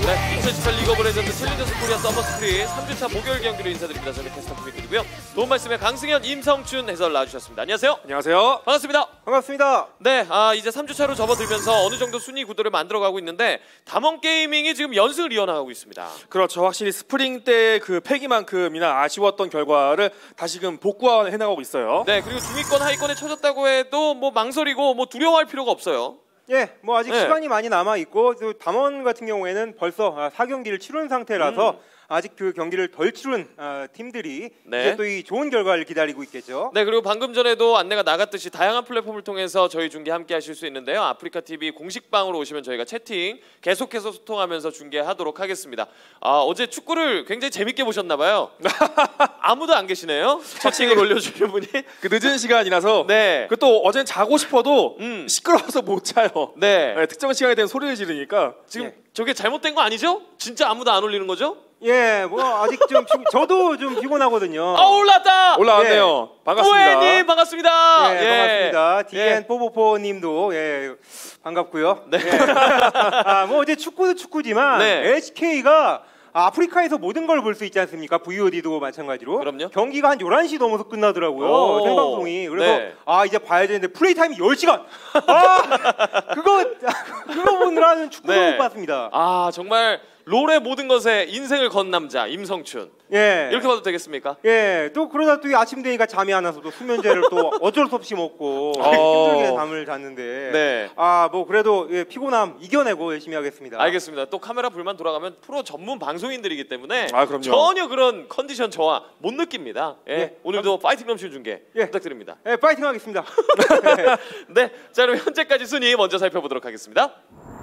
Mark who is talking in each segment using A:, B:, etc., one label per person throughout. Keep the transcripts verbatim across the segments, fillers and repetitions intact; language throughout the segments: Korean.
A: 네, 이천십팔 리그 오브 레전드 챌린저스 코리아 서머 스프릿 삼 주차 목요일 경기로 인사드립니다. 저는 캐스터 구미꾼이고요. 도움 말씀에 강승현, 임성춘 해설 나와주셨습니다. 안녕하세요.
B: 안녕하세요.
A: 반갑습니다.
B: 반갑습니다.
A: 네, 아, 이제 삼 주차로 접어들면서 어느 정도 순위 구도를 만들어가고 있는데 담원 게이밍이 지금 연승을 이어나가고 있습니다.
B: 그렇죠. 확실히 스프링 때 그 패기만큼이나 아쉬웠던 결과를 다시금 복구해 나가고 있어요.
A: 네, 그리고 중위권 하위권에 쳐졌다고 해도 뭐 망설이고 뭐 두려워할 필요가 없어요.
C: 예, 뭐 아직
A: 네.
C: 시간이 많이 남아 있고 또 담원 같은 경우에는 벌써 사 경기를 치른 상태라서
A: 음.
C: 아직 그 경기를 덜 치른 어, 팀들이
A: 네.
C: 이제 또 이 좋은 결과를 기다리고 있겠죠.
A: 네, 그리고 방금 전에도 안내가 나갔듯이 다양한 플랫폼을 통해서 저희 중계 함께 하실 수 있는데요. 아프리카티비 공식방으로 오시면 저희가 채팅 계속해서 소통하면서 중계하도록 하겠습니다. 아, 어제 축구를 굉장히 재밌게 보셨나 봐요. 아무도 안 계시네요. 채팅을 올려주는 분이.
B: 그 늦은 시간이라서
A: 네.
B: 그 또 어젠 자고 싶어도
A: 음.
B: 시끄러워서 못 자요.
A: 네.
B: 네, 특정 시간에 되면 소리를 지르니까
A: 지금
C: 네.
A: 저게 잘못된 거 아니죠? 진짜 아무도 안 올리는 거죠?
C: 예, 뭐 아직 좀 피, 저도 좀 피곤하거든요.
A: 아, 올랐다.
B: 올라왔네요. 반갑습니다.
A: 오해님 반갑습니다.
C: 예,
A: 예.
C: 반갑습니다. 디엔
A: 예.
C: 뽀뽀뽀님도 예, 반갑고요.
A: 네.
C: 예. 아, 뭐 어제 축구도 축구지만
A: 네.
C: 에이치케이가 아프리카에서 모든 걸 볼 수 있지 않습니까? 브이오디도 마찬가지로.
A: 그럼요.
C: 경기가 한 열한 시 넘어서 끝나더라고요.
A: 오.
C: 생방송이. 그래서
A: 네.
C: 아 이제 봐야 되는데 플레이 타임이 열 시간. 아, 그거 그거 보느라는 축구도
A: 네.
C: 못 봤습니다.
A: 아, 정말 롤의 모든 것에 인생을 건 남자 임성춘.
C: 예.
A: 이렇게 봐도 되겠습니까?
C: 예, 또 그러다 또 아침 되니까 잠이 안 와서 또 수면제를 또 어쩔 수 없이 먹고
A: 어.
C: 힘들게 잠을 잤는데
A: 네.
C: 아 뭐 그래도 예, 피곤함 이겨내고 열심히 하겠습니다.
A: 알겠습니다. 또 카메라 불만 돌아가면 프로 전문 방송인들이기 때문에
B: 아, 그럼요.
A: 전혀 그런 컨디션 저하 못 느낍니다. 예.
C: 예.
A: 오늘도 파이팅 넘치는 중계
C: 예.
A: 부탁드립니다.
C: 예, 파이팅 하겠습니다.
A: 네, 자 그럼 현재까지 순위 먼저 살펴보도록 하겠습니다.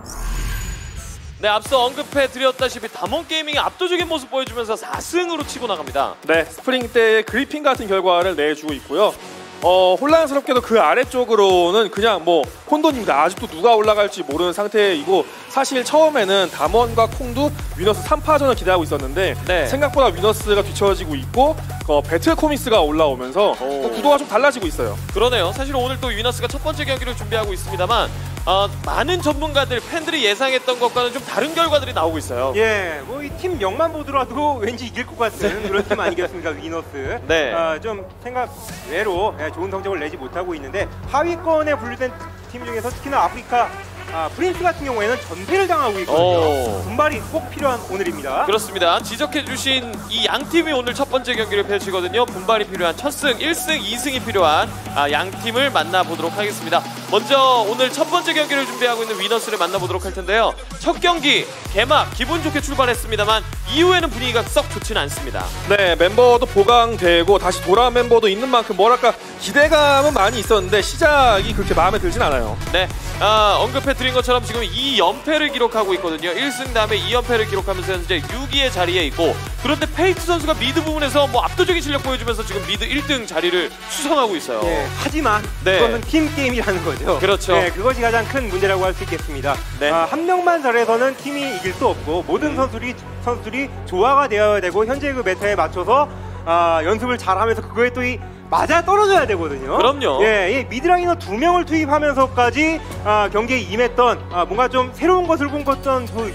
A: 네, 앞서 언급해드렸다시피 담원 게이밍이 압도적인 모습 보여주면서 사 승으로 치고 나갑니다.
B: 네, 스프링 때 그리핀 같은 결과를 내주고 있고요. 어, 혼란스럽게도 그 아래쪽으로는 그냥 뭐 콘도입니다. 아직도 누가 올라갈지 모르는 상태이고 사실 처음에는 담원과 콩도 위너스 삼 파전을 기대하고 있었는데
A: 네.
B: 생각보다 위너스가 뒤처지고 있고 어, 배틀 코믹스가 올라오면서
A: 오.
B: 구도가 좀 달라지고 있어요.
A: 그러네요. 사실 오늘 또 위너스가 첫 번째 경기를 준비하고 있습니다만 어, 많은 전문가들, 팬들이 예상했던 것과는 좀 다른 결과들이 나오고 있어요.
C: 예, 뭐 이 팀 명만 보더라도 왠지 이길 것 같은 그런 팀 아니겠습니까, 위너스.
A: 네.
C: 아, 좀 생각 외로 예, 좋은 성적을 내지 못하고 있는데 하위권에 분류된 팀 중에서 특히나 아프리카 아, 프린스 같은 경우에는 전패를 당하고 있거든요.
A: 오.
C: 분발이 꼭 필요한 오늘입니다.
A: 그렇습니다. 지적해주신 이 양 팀이 오늘 첫 번째 경기를 펼치거든요. 분발이 필요한 첫 승, 일 승, 이 승이 필요한 아, 양 팀을 만나보도록 하겠습니다. 먼저 오늘 첫 번째 경기를 준비하고 있는 위너스를 만나보도록 할 텐데요. 첫 경기 개막 기분 좋게 출발했습니다만 이후에는 분위기가 썩 좋지는 않습니다.
B: 네, 멤버도 보강되고 다시 돌아온 멤버도 있는 만큼 뭐랄까 기대감은 많이 있었는데 시작이 그렇게 마음에 들진 않아요.
A: 네, 아, 언급해드린 것처럼 지금 이 연패를 기록하고 있거든요. 일 승 다음에 이 연패를 기록하면서 현재 육 위의 자리에 있고 그런데 페이트 선수가 미드 부분에서 뭐 압도적인 실력 보여주면서 지금 미드 일 등 자리를 수성하고 있어요.
C: 예, 하지만
A: 네.
C: 그것은 팀 게임이라는 거죠.
A: 그렇죠.
C: 예, 그것이 가장 큰 문제라고 할 수 있겠습니다.
A: 네.
C: 아, 한 명만 잘해서는 팀이 이길 수 없고 모든
A: 음.
C: 선수들이 선수들이 조화가 되어야 되고 현재 그 메타에 맞춰서 아, 연습을 잘하면서 그거에 또 이 맞아 떨어져야 되거든요.
A: 그럼요.
C: 예, 이 미드라이너 두 명을 투입하면서까지 아, 경기에 임했던 아, 뭔가 좀 새로운 것을 꿈꿨던 그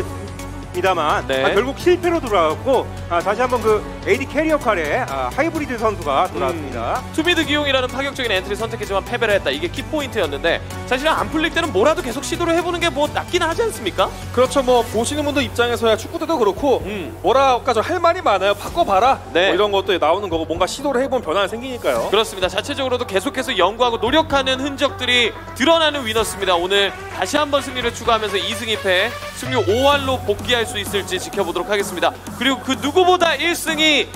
C: 위너스입니다만
A: 네.
C: 아, 결국 실패로 돌아갔고 아, 다시 한번 그 에이디 캐리 역할에 아, 하이브리드 선수가 돌아왔습니다.
A: 음, 투미드 기용이라는 파격적인 엔트리 선택했지만 패배를 했다. 이게 키포인트였는데 사실은 안 풀릴 때는 뭐라도 계속 시도를 해보는 게 뭐 낫기는 하지 않습니까?
B: 그렇죠. 뭐 보시는 분들 입장에서야 축구 때도 그렇고
A: 음.
B: 뭐랄까 좀 할 말이 많아요. 바꿔봐라.
A: 네.
B: 뭐 이런 것도 나오는 거고 뭔가 시도를 해보면 변화가 생기니까요.
A: 그렇습니다. 자체적으로도 계속해서 연구하고 노력하는 흔적들이 드러나는 위너스입니다. 오늘 다시 한번 승리를 추가하면서 이 승 이 패 승리 오 할로 복귀할 수 있을지 지켜보도록 하겠습니다. 그리고 그 누구보다 일 승이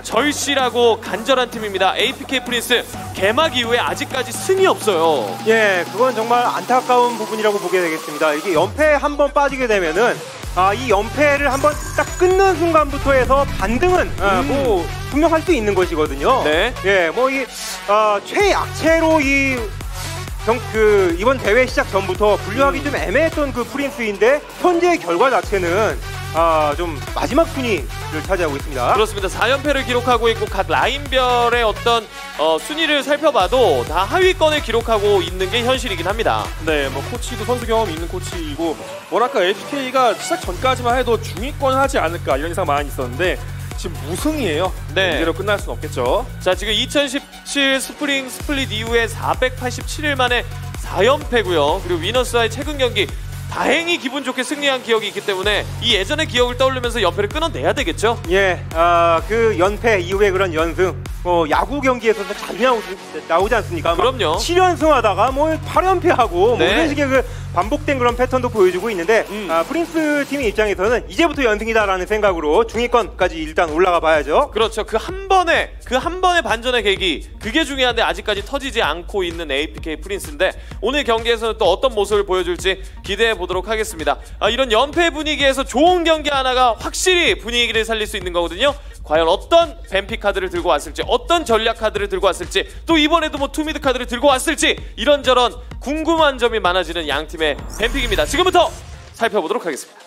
A: 절실하고 간절한 팀입니다. 에이피케이 프린스 개막 이후에 아직까지 승이 없어요.
C: 예, 그건 정말 안타까운 부분이라고 보게 되겠습니다. 이게 연패에 한 번 빠지게 되면은 아, 이 연패를 한번 딱 끊는 순간부터 해서 반등은 아,
A: 음.
C: 뭐 분명할 수 있는 것이거든요.
A: 네.
C: 예, 뭐 이 아, 최약체로 이 경, 그 이번 대회 시작 전부터 분류하기
A: 음.
C: 좀 애매했던 그 프린스인데 현재의 결과 자체는 아, 좀 마지막 순위를 위치를 차지하고 있습니다.
A: 그렇습니다. 사 연패를 기록하고 있고 각 라인별의 어떤 어, 순위를 살펴봐도 다 하위권을 기록하고 있는 게 현실이긴 합니다.
B: 네, 뭐 코치도 선수 경험 있는 코치이고 뭐랄까 에이피케이가 시작 전까지만 해도 중위권 하지 않을까 이런 예상 많이 있었는데 지금 무승이에요.
A: 네.
B: 이대로 끝날 수는 없겠죠.
A: 자, 지금 이천십칠 스프링 스플릿 이후에 사백팔십칠 일 만에 사 연패고요. 그리고 위너스와의 최근 경기 다행히 기분 좋게 승리한 기억이 있기 때문에 이 예전의 기억을 떠올리면서 연패를 끊어내야 되겠죠?
C: 예, 아, 그 연패 이후에 그런 연승, 뭐 야구 경기에서도 잘 나오, 나오지 않습니까?
A: 그럼요.
C: 칠 연승 하다가 뭐 팔 연패하고
A: 네.
C: 뭐 이런 식의 그 반복된 그런 패턴도 보여주고 있는데
A: 음.
C: 아, 프린스 팀의 입장에서는 이제부터 연승이다라는 생각으로 중위권까지 일단 올라가 봐야죠.
A: 그렇죠. 그 한 번에 그 한 번의 반전의 계기 그게 중요한데 아직까지 터지지 않고 있는 에이피케이 프린스인데 오늘 경기에서는 또 어떤 모습을 보여줄지 기대해 보도록 하겠습니다. 아, 이런 연패 분위기에서 좋은 경기 하나가 확실히 분위기를 살릴 수 있는 거거든요. 과연 어떤 뱀픽 카드를 들고 왔을지 어떤 전략 카드를 들고 왔을지 또 이번에도 뭐 투미드 카드를 들고 왔을지 이런저런 궁금한 점이 많아지는 양 팀의 뱀픽입니다. 지금부터 살펴보도록 하겠습니다.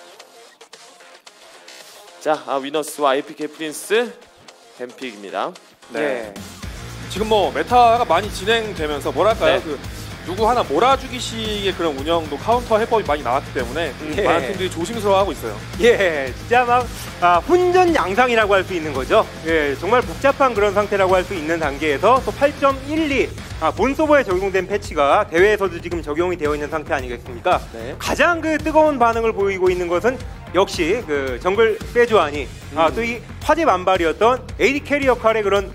A: 자, 아, 위너스와 에이피케이 프린스 뱀픽입니다.
B: 네. 지금 뭐 메타가 많이 진행되면서 뭐랄까요?
A: 네.
B: 그 누구 하나 몰아주기식의 그런 운영도 카운터 해법이 많이 나왔기 때문에
C: 예.
B: 많은 팀들이 조심스러워하고 있어요.
C: 예, 진짜 막 아, 훈전양상이라고 할 수 있는 거죠. 예, 정말 복잡한 그런 상태라고 할 수 있는 단계에서 또 팔 점 일이 아, 본 서버에 적용된 패치가 대회에서도 지금 적용이 되어 있는 상태 아니겠습니까?
A: 네.
C: 가장 그 뜨거운 반응을 보이고 있는 것은 역시 그 정글 세주안이
A: 음.
C: 아, 또 이 화제 만발이었던 에이디 캐리 역할의 그런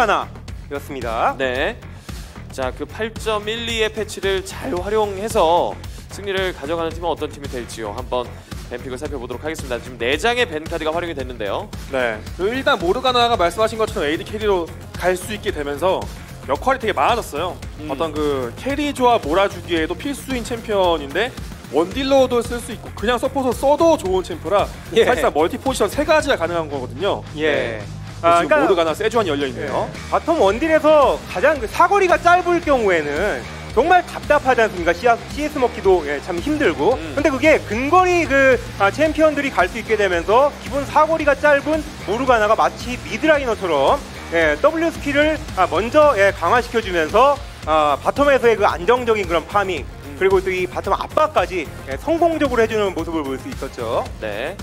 C: 모르가나였습니다.
A: 네. 자, 그 팔 점 일이의 패치를 잘 활용해서 승리를 가져가는 팀은 어떤 팀이 될지요. 한번 뱀픽을 살펴보도록 하겠습니다. 지금 네 장의 벤 카드가 활용이 됐는데요.
B: 네. 그리고 일단 모르가나가 말씀하신 것처럼 에이디 캐리로 갈 수 있게 되면서 역할이 되게 많아졌어요.
A: 음.
B: 어떤 그 캐리 조합 몰아주기에도 필수인 챔피언인데 원딜러도 쓸 수 있고 그냥 서포터 써도 좋은 챔프라
C: 예.
B: 사실상 멀티 포지션 세 가지가 가능한 거거든요.
C: 예.
B: 네.
C: 아,
B: 지금
C: 그러니까
B: 모르가나 세주안이 열려 있네요.
C: 예. 바텀 원딜에서 가장 그 사거리가 짧을 경우에는 정말 답답하지 않습니까? 씨에스 먹기도 예, 참 힘들고.
A: 음.
C: 근데 그게 근거리 그 아, 챔피언들이 갈 수 있게 되면서 기본 사거리가 짧은 모르가나가 마치 미드라이너처럼 예, W 스킬을 아, 먼저 예, 강화시켜주면서 아, 바텀에서의 그 안정적인 그런 파밍
A: 음.
C: 그리고 또 이 바텀 압박까지 예, 성공적으로 해주는 모습을 볼 수 있었죠.
A: 네.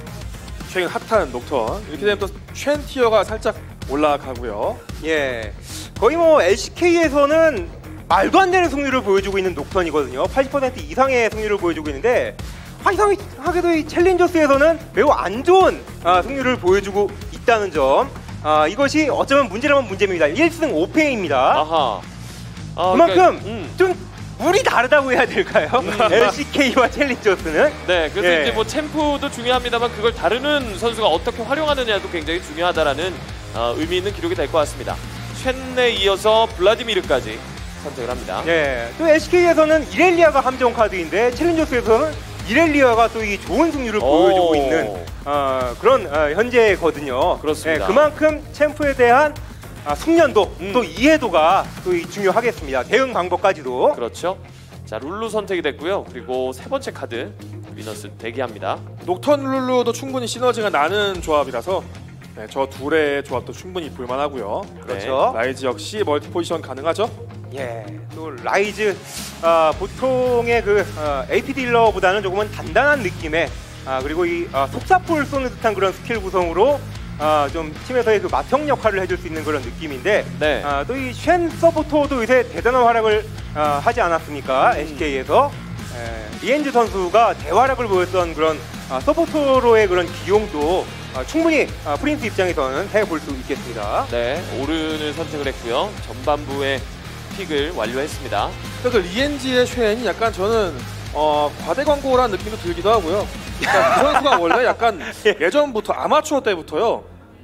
B: 최근 핫한 녹턴 이렇게 되면 또 쉔 티어가 살짝 올라가고요.
C: 예, 거의 뭐 엘씨케이에서는 말도 안 되는 승률을 보여주고 있는 녹턴이거든요. 팔십 퍼센트 이상의 승률을 보여주고 있는데 아, 이상하게도 이 챌린저스에서는 매우 안 좋은 아, 승률을 보여주고 있다는 점. 아, 이것이 어쩌면 문제라면 문제입니다. 일 승 오 패입니다.
A: 아하. 아,
C: 그만큼
A: 그러니까, 음.
C: 좀 물이 다르다고 해야 될까요? 엘씨케이와 챌린저스는.
A: 네, 그래서
C: 예.
A: 이제 뭐 챔프도 중요합니다만 그걸 다루는 선수가 어떻게 활용하느냐도 굉장히 중요하다라는 어, 의미 있는 기록이 될 것 같습니다. 쉔에 이어서 블라디미르까지 선택을 합니다.
C: 예, 또 엘씨케이에서는 이렐리아가 함정 카드인데 챌린저스에서는 이렐리아가 또 이 좋은 승률을 보여주고
A: 오.
C: 있는 어, 그런 어, 현재거든요.
A: 그렇습니다.
C: 예, 그만큼 챔프에 대한 아, 숙련도
A: 음.
C: 또 이해도가 또 이 중요하겠습니다. 대응 방법까지도.
A: 그렇죠. 자, 룰루 선택이 됐고요. 그리고 세 번째 카드 위너스 대기합니다.
B: 녹턴 룰루도 충분히 시너지가 나는 조합이라서 네, 저 둘의 조합도 충분히 볼만하고요.
C: 그렇죠.
B: 라이즈 역시 멀티 포지션 가능하죠?
C: 예, 또 라이즈 아, 보통의 그 어, 에이피 딜러보다는 조금은 단단한 느낌의 아, 그리고 이 아, 속사포를 쏘는 듯한 그런 스킬 구성으로 아, 좀 팀에서의 그 맏형 역할을 해줄 수 있는 그런 느낌인데
A: 네.
C: 아, 또 이 쉔 서포터도 요새 대단한 활약을 아, 하지 않았습니까?
A: 음.
C: 엘씨케이에서 에, 리엔즈 선수가 대활약을 보였던 그런 아, 서포터로의 그런 기용도 아, 충분히 아, 프린스 입장에서는 해볼 수 있겠습니다.
A: 네, 오른을 선택을 했고요. 전반부의 픽을 완료했습니다.
B: 그래서 리엔지의 쉔이 약간 저는 어, 과대 광고라는 느낌도 들기도 하고요. 그러니까 그 선수가 원래 약간 예전부터 아마추어 때부터요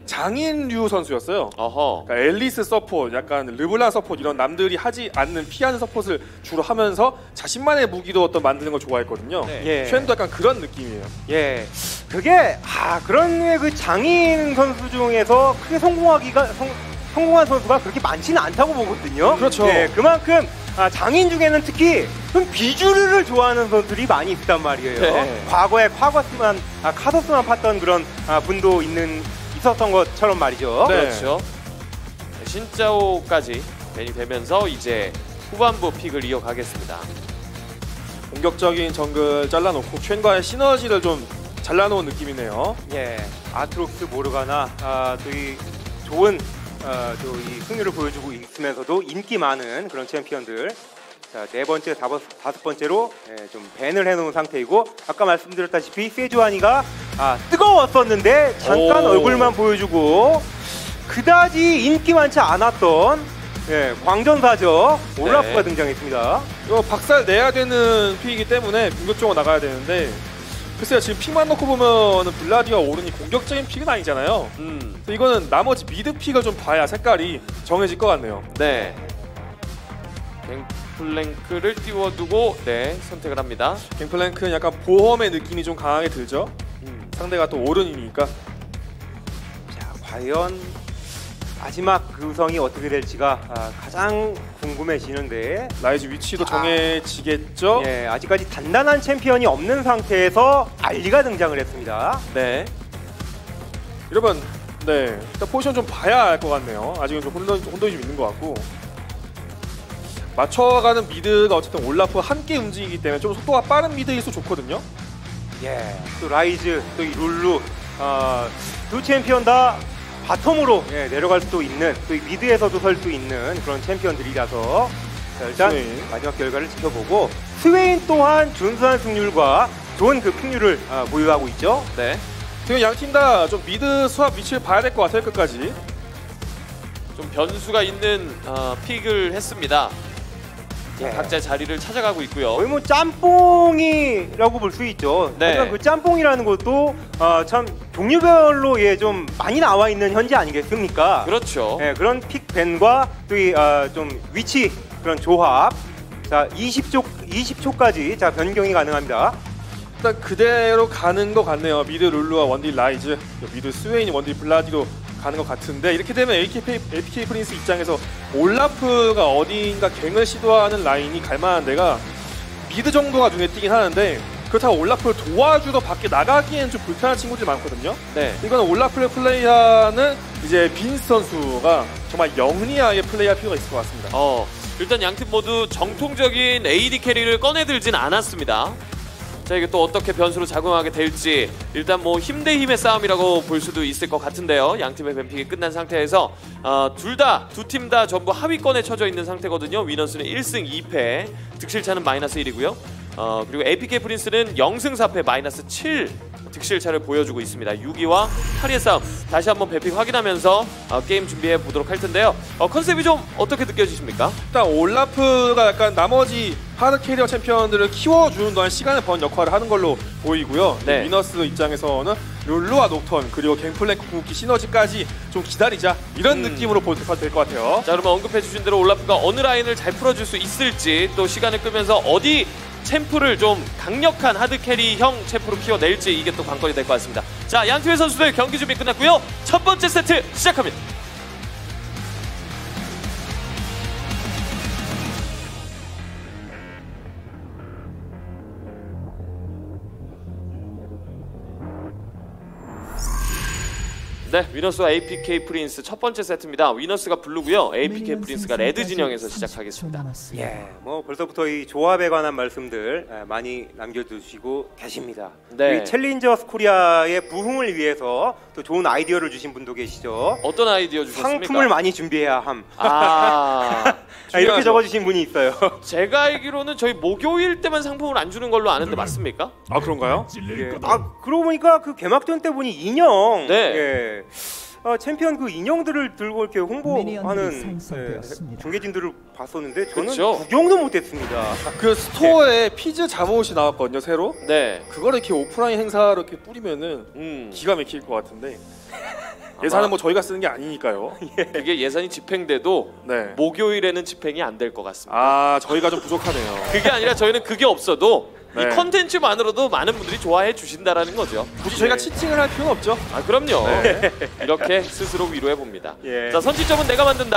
B: 장인류 선수였어요.
A: 어허.
B: 그러니까 앨리스 서폿, 약간 르블랑 서폿 이런 남들이 하지 않는 피하는 서폿을 주로 하면서 자신만의 무기도 어떤 만드는 걸 좋아했거든요.
A: 네.
C: 예.
B: 쉔도 약간 그런 느낌이에요.
C: 예, 그게 아 그런 류의 그 장인 선수 중에서 크게 성공하기가 성, 성공한 선수가 그렇게 많지는 않다고 보거든요.
B: 그렇죠.
C: 예, 그만큼 아, 장인 중에는 특히 좀 비주류를 좋아하는 선수들이 많이 있단 말이에요.
A: 네.
C: 과거에 카거스만, 아, 카더스만 팠던 그런 아, 분도 있는 있었던 것처럼 말이죠.
B: 네.
A: 그렇죠. 신짜오까지 벤이 되면서 이제 후반부 픽을 이어가겠습니다.
B: 공격적인 정글 잘라놓고 첸과의 시너지를 좀 잘라놓은 느낌이네요.
C: 예, 아트록스, 모르가나, 아, 또 이 좋은 어, 또 이 승률을 보여주고 있으면서도 인기 많은 그런 챔피언들. 자, 네 번째, 다섯, 다섯 번째로 예, 좀 밴을 해놓은 상태이고, 아까 말씀드렸다시피 세주아니가 아, 뜨거웠었는데 잠깐
B: 오.
C: 얼굴만 보여주고 그다지 인기 많지 않았던 예, 광전사죠. 올라프가
A: 네.
C: 등장했습니다.
B: 이거 박살 내야 되는 픽이기 때문에 공격적으로 나가야 되는데, 글쎄요, 지금 픽만 놓고 보면은 블라디와 오른이 공격적인 픽은 아니잖아요.
A: 음,
B: 그래서 이거는 나머지 미드 픽을 좀 봐야 색깔이 정해질 것 같네요.
A: 네. 갱플랭크를 띄워두고 네 선택을 합니다.
B: 갱플랭크는 약간 보험의 느낌이 좀 강하게 들죠.
A: 음.
B: 상대가 또 오른이니까.
C: 자, 과연 마지막 구성이 어떻게 될지가 아, 가장 궁금해지는데,
B: 라이즈 위치도 정해지겠죠.
C: 예, 아직까지 단단한 챔피언이 없는 상태에서 알리가 등장을 했습니다.
A: 네.
B: 여러분, 네, 일단 포지션 좀 봐야 알 것 같네요. 아직은 좀 혼돈, 혼돈이 좀 있는 것 같고, 맞춰가는 미드가 어쨌든 올라프 함께 움직이기 때문에 좀 속도가 빠른 미드일수록 좋거든요.
C: 예, 또 라이즈, 또 이 룰루, 어, 두 챔피언 다 바텀으로 예, 내려갈 수도 있는, 또 이 미드에서도 설 수 있는 그런 챔피언들이라서, 자, 일단
B: 스웨인.
C: 마지막 결과를 지켜보고, 스웨인 또한 준수한 승률과 좋은 그 픽률을 아, 보유하고 있죠.
A: 네.
B: 지금 양 팀 다 좀 미드 수합 위치를 봐야 될 것 같아요, 끝까지.
A: 좀 변수가 있는 어, 픽을 했습니다.
C: 예.
A: 각자의 자리를 찾아가고 있고요.
C: 거의 뭐 짬뽕이라고 볼 수 있죠.
A: 네.
C: 하지만 그 짬뽕이라는 것도 아, 참 종류별로 예, 좀 많이 나와 있는 현지 아니겠습니까?
A: 그렇죠.
C: 예, 그런 픽밴과 또 이 아, 좀 위치 그런 조합. 자, 이십 초 이십 초까지 자 변경이 가능합니다.
B: 일단 그대로 가는 것 같네요. 미드 룰루와 원딜 라이즈, 미드 스웨인이 원딜 블라디로 가는 것 같은데, 이렇게 되면 에이케이, 에이피케이 프린스 입장에서 올라프가 어디인가 갱을 시도하는 라인이 갈만한 데가 미드 정도가 눈에 띄긴 하는데, 그렇다고 올라프를 도와주러 밖에 나가기엔 좀 불편한 친구들이 많거든요.
A: 네.
B: 이거는 올라프를 플레이하는 이제 빈스 선수가 정말 영리하게 플레이할 필요가 있을 것 같습니다.
A: 어, 일단 양팀 모두 정통적인 에이디 캐리를 꺼내들진 않았습니다. 자, 이게 또 어떻게 변수로 작용하게 될지, 일단 뭐 힘 대 힘의 싸움이라고 볼 수도 있을 것 같은데요. 양팀의 뱀픽이 끝난 상태에서 어, 둘 다, 두 팀 다 전부 하위권에 처져 있는 상태거든요. 위너스는 일 승 이 패, 득실차는 마이너스 일이고요. 어, 그리고 에이피케이 프린스는 영 승 사 패, 마이너스 칠 득실차를 보여주고 있습니다. 육 위와 팔 위의 싸움, 다시 한번 뱀픽 확인하면서 어, 게임 준비해 보도록 할 텐데요. 어, 컨셉이 좀 어떻게 느껴지십니까?
B: 일단 올라프가 약간 나머지 하드 캐리어 챔피언들을 키워주는 동안 시간을 번 역할을 하는 걸로 보이고요.
A: 네.
B: 위너스 입장에서는 룰루와 녹턴, 그리고 갱플랭크 궁극기 시너지까지 좀 기다리자, 이런
A: 음.
B: 느낌으로 보도 될 것 같아요.
A: 자, 그러면 언급해 주신 대로 올라프가 어느 라인을 잘 풀어줄 수 있을지, 또 시간을 끄면서 어디 챔프를 좀 강력한 하드캐리형 챔프로 키워낼지, 이게 또 관건이 될 것 같습니다. 자, 양팀의 선수들 경기 준비 끝났고요. 첫 번째 세트 시작합니다. 네, 위너스와 에이피케이 프린스 첫 번째 세트입니다. 위너스가 블루고요, 에이피케이 프린스가 레드 진영에서 시작하겠습니다.
C: 예, 뭐 벌써부터 이 조합에 관한 말씀들 예, 많이 남겨두시고 계십니다.
A: 네.
C: 이 챌린저스 코리아의 부흥을 위해서 또 좋은 아이디어를 주신 분도 계시죠.
A: 어떤 아이디어 주셨습니까?
C: 상품을 많이 준비해야 함.
A: 아,
C: 아, 이렇게
B: 중요하죠.
C: 적어주신 분이 있어요.
A: 제가 알기로는 저희 목요일 때만 상품을 안 주는 걸로 아는데 맞습니까?
B: 아, 그런가요?
C: 예. 아, 그러고 보니까 그 개막전 때 보니 인형,
A: 네.
C: 예. 어, 챔피언 그 인형들을 들고 이렇게 홍보하는
D: 미니언들이
C: 예,
D: 생성되었습니다.
C: 중계진들을 봤었는데 저는
A: 그쵸?
C: 구경도 못했습니다.
B: 그 스토어에 피즈 잠옷이 나왔거든요, 새로.
A: 네.
B: 그거를 이렇게 오프라인 행사로 이렇게 뿌리면은
A: 음.
B: 기가 막힐 것 같은데, 예산은 뭐 저희가 쓰는 게 아니니까요.
A: 그게 예산이 집행돼도
B: 네.
A: 목요일에는 집행이 안 될 것 같습니다.
B: 아, 저희가 좀 부족하네요.
A: 그게 아니라 저희는 그게 없어도
B: 네.
A: 이 컨텐츠만으로도 많은 분들이 좋아해 주신다라는 거죠.
B: 굳이 저희가 치팅을 할 필요는 없죠.
A: 아, 그럼요.
B: 네.
A: 이렇게 스스로 위로해 봅니다.
C: 예.
A: 자, 선취점은 내가 만든다.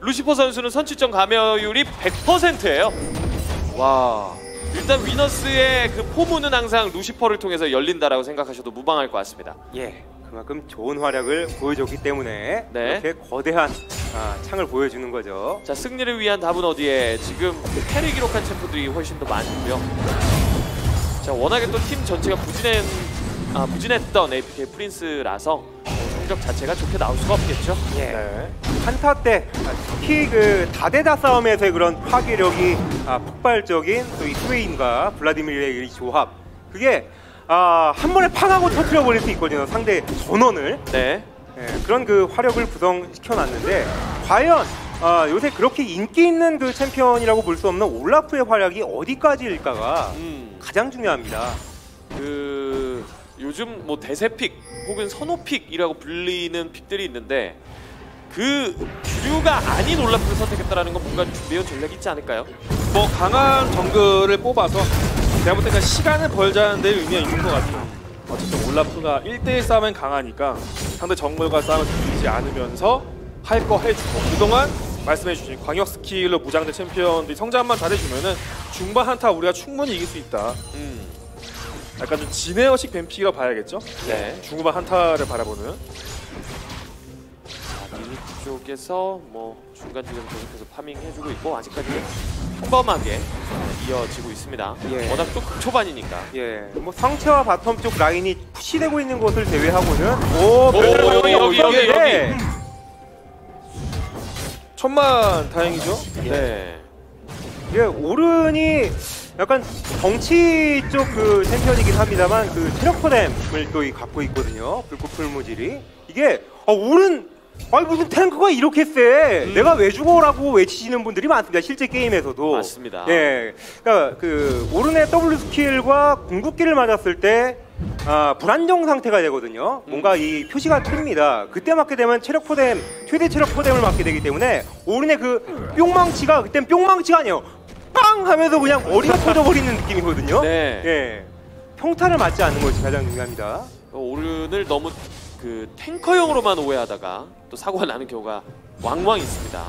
A: 루시퍼 선수는 선취점 감여율이 백 퍼센트예요. 와, 일단 위너스의 그 포문은 항상 루시퍼를 통해서 열린다라고 생각하셔도 무방할 것 같습니다.
C: 예, 그만큼 좋은 활약을 보여줬기 때문에
A: 네.
C: 이렇게 거대한 아, 창을 보여주는 거죠.
A: 자, 승리를 위한 답은 어디에? 지금 패를 기록한 챔프들이 훨씬 더 많고요. 자, 워낙에 또 팀 전체가 부진한, 아, 부진했던 에이피케이 프린스라서 성적 자체가 좋게 나올 수가 없겠죠.
C: 예.
B: 네.
C: 한타 때 아, 특히 그 다대다 싸움에서의 그런 파괴력이 아, 폭발적인 또 이 스웨인과 블라디미르의 이 조합, 그게 아, 한 번에 팡하고 터뜨려 버릴 수 있거든요. 상대 전원을.
A: 네.
C: 예, 그런 그 화력을 구성시켜놨는데 과연 아, 요새 그렇게 인기 있는 그 챔피언이라고 볼 수 없는 올라프의 활약이 어디까지일까가
A: 음,
C: 가장 중요합니다.
A: 그 요즘 뭐 대세픽 혹은 선호픽이라고 불리는 픽들이 있는데 그 주류가 아닌 올라프를 선택했다라는 건 뭔가 준비해온 전략이 있지 않을까요?
B: 뭐 강한 정글을 뽑아서 제가 볼 때는 시간을 벌자는 데 의미가 있는 것 같아요. 어쨌든 올라프가 일 대일 싸움엔 강하니까 상대 정글과 싸움을 들이지 않으면서 할 거 해주고, 그동안 말씀해주신 광역 스킬로 무장된 챔피언들이 성장만 잘해주면은 중반 한타 우리가 충분히 이길 수 있다.
A: 음,
B: 약간 좀 진에어식 뱀픽이라고 봐야겠죠?
A: 네.
B: 중후반 한타를 바라보는.
A: 미드 쪽에서 뭐 중간 지점 계속해서 파밍 해주고 있고 아직까지는 평범하게 이어지고 있습니다.
C: 예.
A: 워낙 또 초반이니까.
C: 예, 뭐 상체와 바텀 쪽 라인이 푸시되고 있는 것을 제외하고는 오,
A: 오,
C: 별로
A: 여기, 여기, 여기,
C: 예.
B: 천만 다행이죠?
A: 네.
C: 예, 오른이 약간 덩치 쪽 그 챔피언이긴 합니다만 그 체력 포뎀을 또 이 갖고 있거든요. 불꽃 풀무질이. 이게 아, 오른 아니 무슨 탱크가 이렇게 세?
A: 음.
C: 내가 왜 죽어라고 외치시는 분들이 많습니다. 실제 게임에서도.
A: 맞습니다.
C: 예, 그러니까 그 오른의 더블유 스킬과 궁극기를 맞았을 때 아, 불안정 상태가 되거든요. 뭔가 이 표시가 뜹니다. 그때 맞게 되면 체력 포뎀, 최대 체력 포뎀을 맞게 되기 때문에 오른의 그 뿅망치가 그땐 뿅망치가 아니에요. 빵 하면서 그냥 머리가 터져버리는 느낌이거든요.
A: 네.
C: 예, 평타를 맞지 않는 것이 가장 중요합니다.
A: 오른을 너무 그 탱커용으로만 오해하다가 또 사고가 나는 경우가 왕왕 있습니다.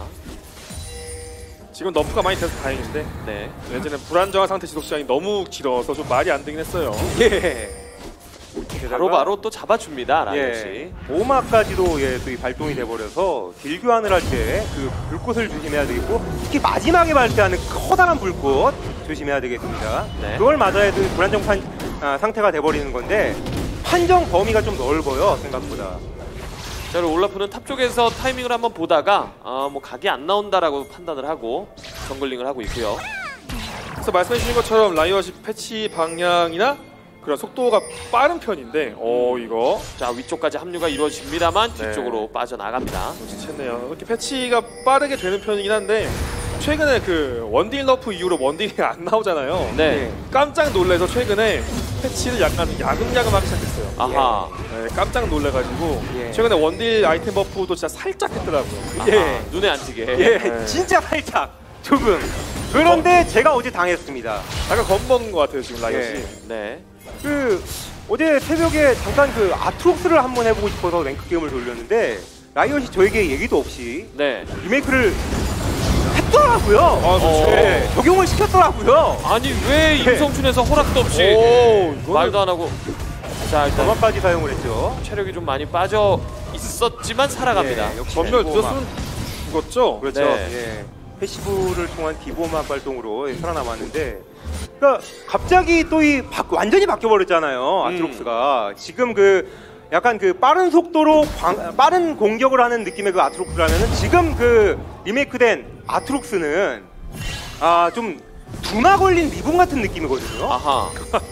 B: 지금 너프가 많이 돼서 다행인데
A: 네.
B: 예전에 불안정한 상태 지속 시간이 너무 길어서 좀 말이 안 되긴 했어요.
C: 예.
A: 바로 바로 또 잡아줍니다. 라이엇이.
C: 예, 보호막까지도 예, 또 이 발동이 돼버려서 딜 교환을 할 때 그 불꽃을 조심해야 되겠고, 특히 마지막에 발사하는 커다란 불꽃 조심해야 되겠습니다.
A: 네.
C: 그걸 맞아야 그 불안정 판, 아, 상태가 돼버리는 건데 판정 범위가 좀 넓어요, 생각보다.
A: 자, 그리고 올라프는 탑 쪽에서 타이밍을 한번 보다가 아, 뭐 각이 안 나온다라고 판단을 하고 정글링을 하고 있고요.
B: 그래서 말씀해주신 것처럼 라이엇이 패치 방향이나 그런 속도가 빠른 편인데 어 이거
A: 자, 위쪽까지 합류가 이루어집니다만
B: 네.
A: 뒤쪽으로 빠져나갑니다.
B: 눈치챘네요. 이렇게 패치가 빠르게 되는 편이긴 한데 최근에 그 원딜 너프 이후로 원딜이 안 나오잖아요.
A: 네.
B: 깜짝 놀래서 최근에 패치를 약간 야금야금하기 시작했어요.
A: 아하.
B: 네, 깜짝 놀래가지고
C: 예.
B: 최근에 원딜 아이템 버프도 진짜 살짝 했더라고요.
A: 아하.
C: 예.
A: 눈에 안 띄게.
C: 예,
B: 네.
C: 진짜 살짝 조금. 그런데 제가 어제 당했습니다.
B: 약간 겁먹은 것 같아요 지금 라이엇이.
C: 예.
A: 네.
C: 그 어제 새벽에 잠깐 그 아트록스를 한번 해보고 싶어서 랭크 게임을 돌렸는데 라이엇이 저에게 얘기도 없이
A: 네.
C: 리메이크를 했더라고요.
B: 아, 그렇죠.
C: 네, 적용을 시켰더라고요.
A: 아니 왜 임성춘에서 허락도 없이
B: 오, 이거는-
A: 말도 안 하고. 자, 일단
C: 저만까지 사용을 했죠.
A: 체력이 좀 많이 빠져 있었지만 살아갑니다.
C: 예, 역시
B: 전멸
C: 디보마.
B: 늦었으면 죽었죠.
C: 그렇죠.
A: 네.
C: 예. 패시브를 통한 디보막 발동으로 예, 살아남았는데, 그러니까 갑자기 또 이 완전히 바뀌어 버렸잖아요.
A: 음.
C: 아트록스가 지금 그 약간 그 빠른 속도로 광, 빠른 공격을 하는 느낌의 그 아트록스라면은 지금 그 리메이크된 아트록스는 아 좀 두나 걸린 리본 같은 느낌이거든요.
A: 아하.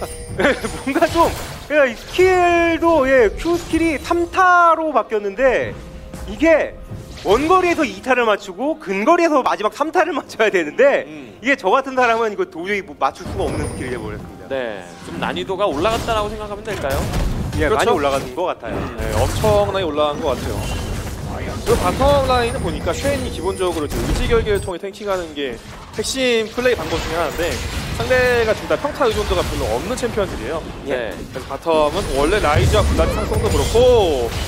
C: 뭔가 좀 예, 스킬도 예, Q 스킬이 삼 타로 바뀌었는데 이게 원거리에서 이 타를 맞추고 근거리에서 마지막 삼 타를 맞춰야 되는데
A: 음.
C: 이게 저 같은 사람은 이거 도저히 뭐 맞출 수가 없는 스킬이 되어버렸습니다.
A: 네. 좀 난이도가 올라갔다라고 생각하면 될까요?
C: 예, 많이
B: 그렇죠.
C: 올라가는 것 같아요.
B: 네, 엄청나게 올라간 것 같아요. 그리고 바텀 라인을 보니까 쉐인이 기본적으로 이제 의지 결계를 통해 탱킹하는 게 핵심 플레이 방법 중에 하나인데 상대가 둘 다 평타 의존도가 별로 없는 챔피언들이에요.
A: 네.
B: 그래서 바텀은 원래 라이즈와 블라디 상성도 그렇고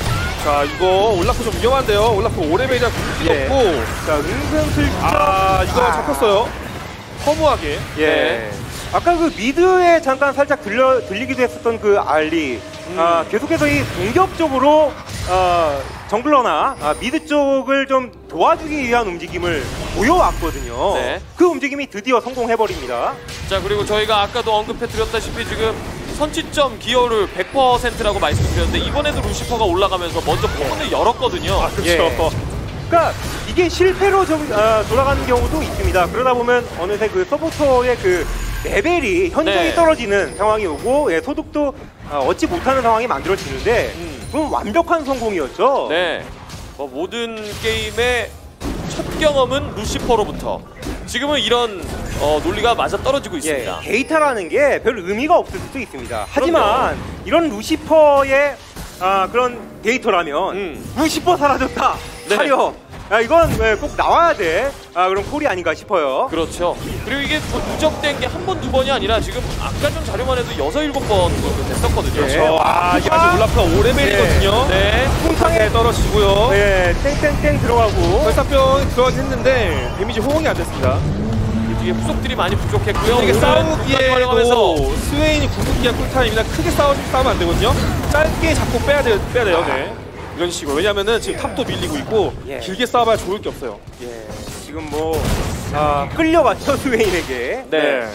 B: 자 이거 올라프 좀 위험한데요. 올라프 오 레벨이라 궁극기도
C: 예.
B: 없고.
C: 자, 은근슬쩍.
B: 아 이거
C: 아.
B: 잡혔어요. 허무하게.
C: 예.
A: 네.
C: 아까 그 미드에 잠깐 살짝 들려 들리기도 했었던 그 알리.
B: 음.
C: 아, 계속해서 이 공격적으로 어, 정글러나 아, 미드 쪽을 좀 도와주기 위한 움직임을 보여왔거든요.
A: 네.
C: 그 움직임이 드디어 성공해버립니다.
A: 자, 그리고 저희가 아까도 언급해드렸다시피 지금 선취점 기여를 백 퍼센트라고 말씀드렸는데 이번에도 루시퍼가 올라가면서 먼저 포문을 열었거든요.
B: 아 그렇죠.
C: 예. 그러니까 이게 실패로 좀 아, 돌아가는 경우도 있습니다. 그러다 보면 어느새 그 서포터의 그 레벨이 현저히
A: 네.
C: 떨어지는 상황이 오고 예, 소득도 아, 얻지 못하는 상황이 만들어지는데
A: 음.
C: 그건 완벽한 성공이었죠.
A: 네. 뭐 모든 게임의 첫 경험은 루시퍼로부터 지금은 이런 어, 논리가 맞아 떨어지고
C: 예,
A: 있습니다.
C: 데이터라는 게 별 의미가 없을 수도 있습니다. 하지만 이런 루시퍼의 아, 그런 데이터라면
A: 음.
C: 루시퍼 사라졌다.
A: 네.
C: 차려. 아, 이건 예, 꼭 나와야 돼. 아, 그런 콜이 아닌가 싶어요.
A: 그렇죠. 그리고 이게 뭐 누적된 게 한 번, 두 번이 아니라 지금 아까 전 자료만 해도 여섯, 일곱 번 정도 됐었거든요.
C: 예.
B: 저, 아 이게 아직 올라프가 오 레벨이거든요.
A: 네.
B: 풍탕에 떨어지고요.
C: 네, 땡땡땡 들어가고.
B: 벌사병이 들어가긴 했는데 데미지 호응이 안 됐습니다.
A: 뒤에 후속들이 많이 부족했고요.
B: 이게
A: 오늘은
B: 싸우기에도
A: 활용하면서
B: 스웨인이 궁극기가 쿨타임이라 크게 싸우, 싸우면 안 되거든요. 짧게 잡고 빼야, 돼, 빼야 돼요. 네. 이런 식으로. 왜냐면은 지금 탑도 밀리고 있고
C: 예.
B: 길게 싸워봐야 좋을 게 없어요.
C: 예, 지금 뭐 아, 끌려갔죠 스웨인에게.
A: 네.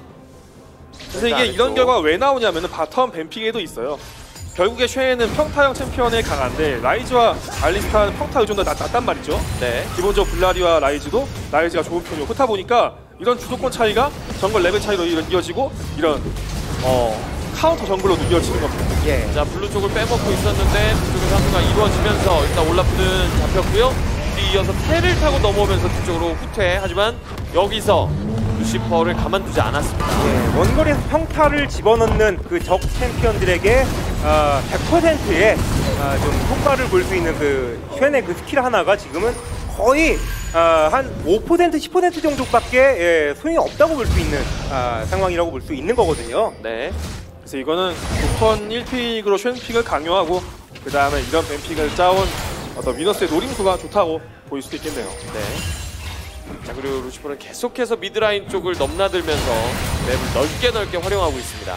B: 그래서 이게 이런 결과가 왜 나오냐면은 바텀 뱀픽에도 있어요. 결국에 쉐는 평타형 챔피언에 강한데 라이즈와 알리스타는 평타 의존도 낮, 낮단 말이죠.
A: 네.
B: 기본적으로 블라디와 라이즈도 라이즈가 좋은 편이고 그렇다 보니까 이런 주도권 차이가 정글 레벨 차이로 이런 이어지고 이런 어 카운터 정글로도 이어지는 겁니다.
C: 예.
A: 자, 블루 쪽을 빼먹고 있었는데 그쪽에서 합류가 이루어지면서 일단 올라프는 잡혔고요. 뒤 이어서 테를 타고 넘어오면서 뒤쪽으로 후퇴. 하지만 여기서 루시퍼를 가만두지 않았습니다.
C: 예, 원거리에서 평타를 집어넣는 그 적 챔피언들에게 아, 백 퍼센트의 아, 좀 효과를 볼 수 있는 그 쉔의 그 스킬 하나가 지금은 거의 아, 한 오 퍼센트, 십 퍼센트 정도밖에 예, 소용이 없다고 볼 수 있는 아, 상황이라고 볼 수 있는 거거든요.
A: 네.
B: 그래서 이거는 오펀 일 픽으로 쉔픽을 강요하고 그 다음에 이런 뱀픽을 짜온 어떤 위너스의 노림수가 좋다고 보일 수도 있겠네요.
A: 네. 자, 그리고 루시퍼는 계속해서 미드라인 쪽을 넘나들면서 맵을 넓게 넓게 활용하고 있습니다.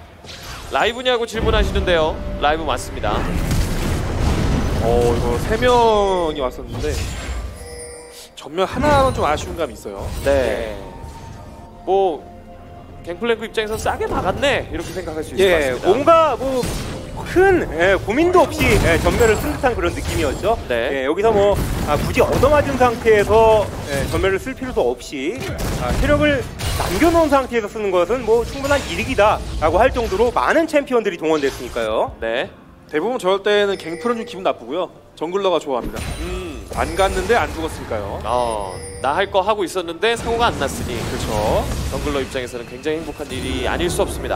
A: 라이브냐고 질문하시는데요. 라이브 맞습니다.
B: 어 이거 세 명이 왔었는데 전면 하나는 좀 아쉬운 감이 있어요.
A: 네. 뭐 갱플랭크 입장에서 싸게 막았네 이렇게 생각할 수 있을 것
C: 예,
A: 같습니다.
C: 뭔가 뭐 큰 예, 고민도 없이 예, 전멸을 쓴 듯한 그런 느낌이었죠.
A: 네.
C: 예, 여기서 뭐 아, 굳이 얻어맞은 상태에서 예, 전멸을 쓸 필요도 없이 아, 체력을 남겨놓은 상태에서 쓰는 것은 뭐 충분한 이득이다라고 할 정도로 많은 챔피언들이 동원됐으니까요.
A: 네.
B: 대부분 저럴 때는 갱플은 좀 기분 나쁘고요. 정글러가 좋아합니다.
A: 음.
B: 안 갔는데 안 죽었으니까요.
A: 어, 나 할 거 하고 있었는데 사고가 안 났으니
B: 그렇죠.
A: 정글러 입장에서는 굉장히 행복한 일이 아닐 수 없습니다.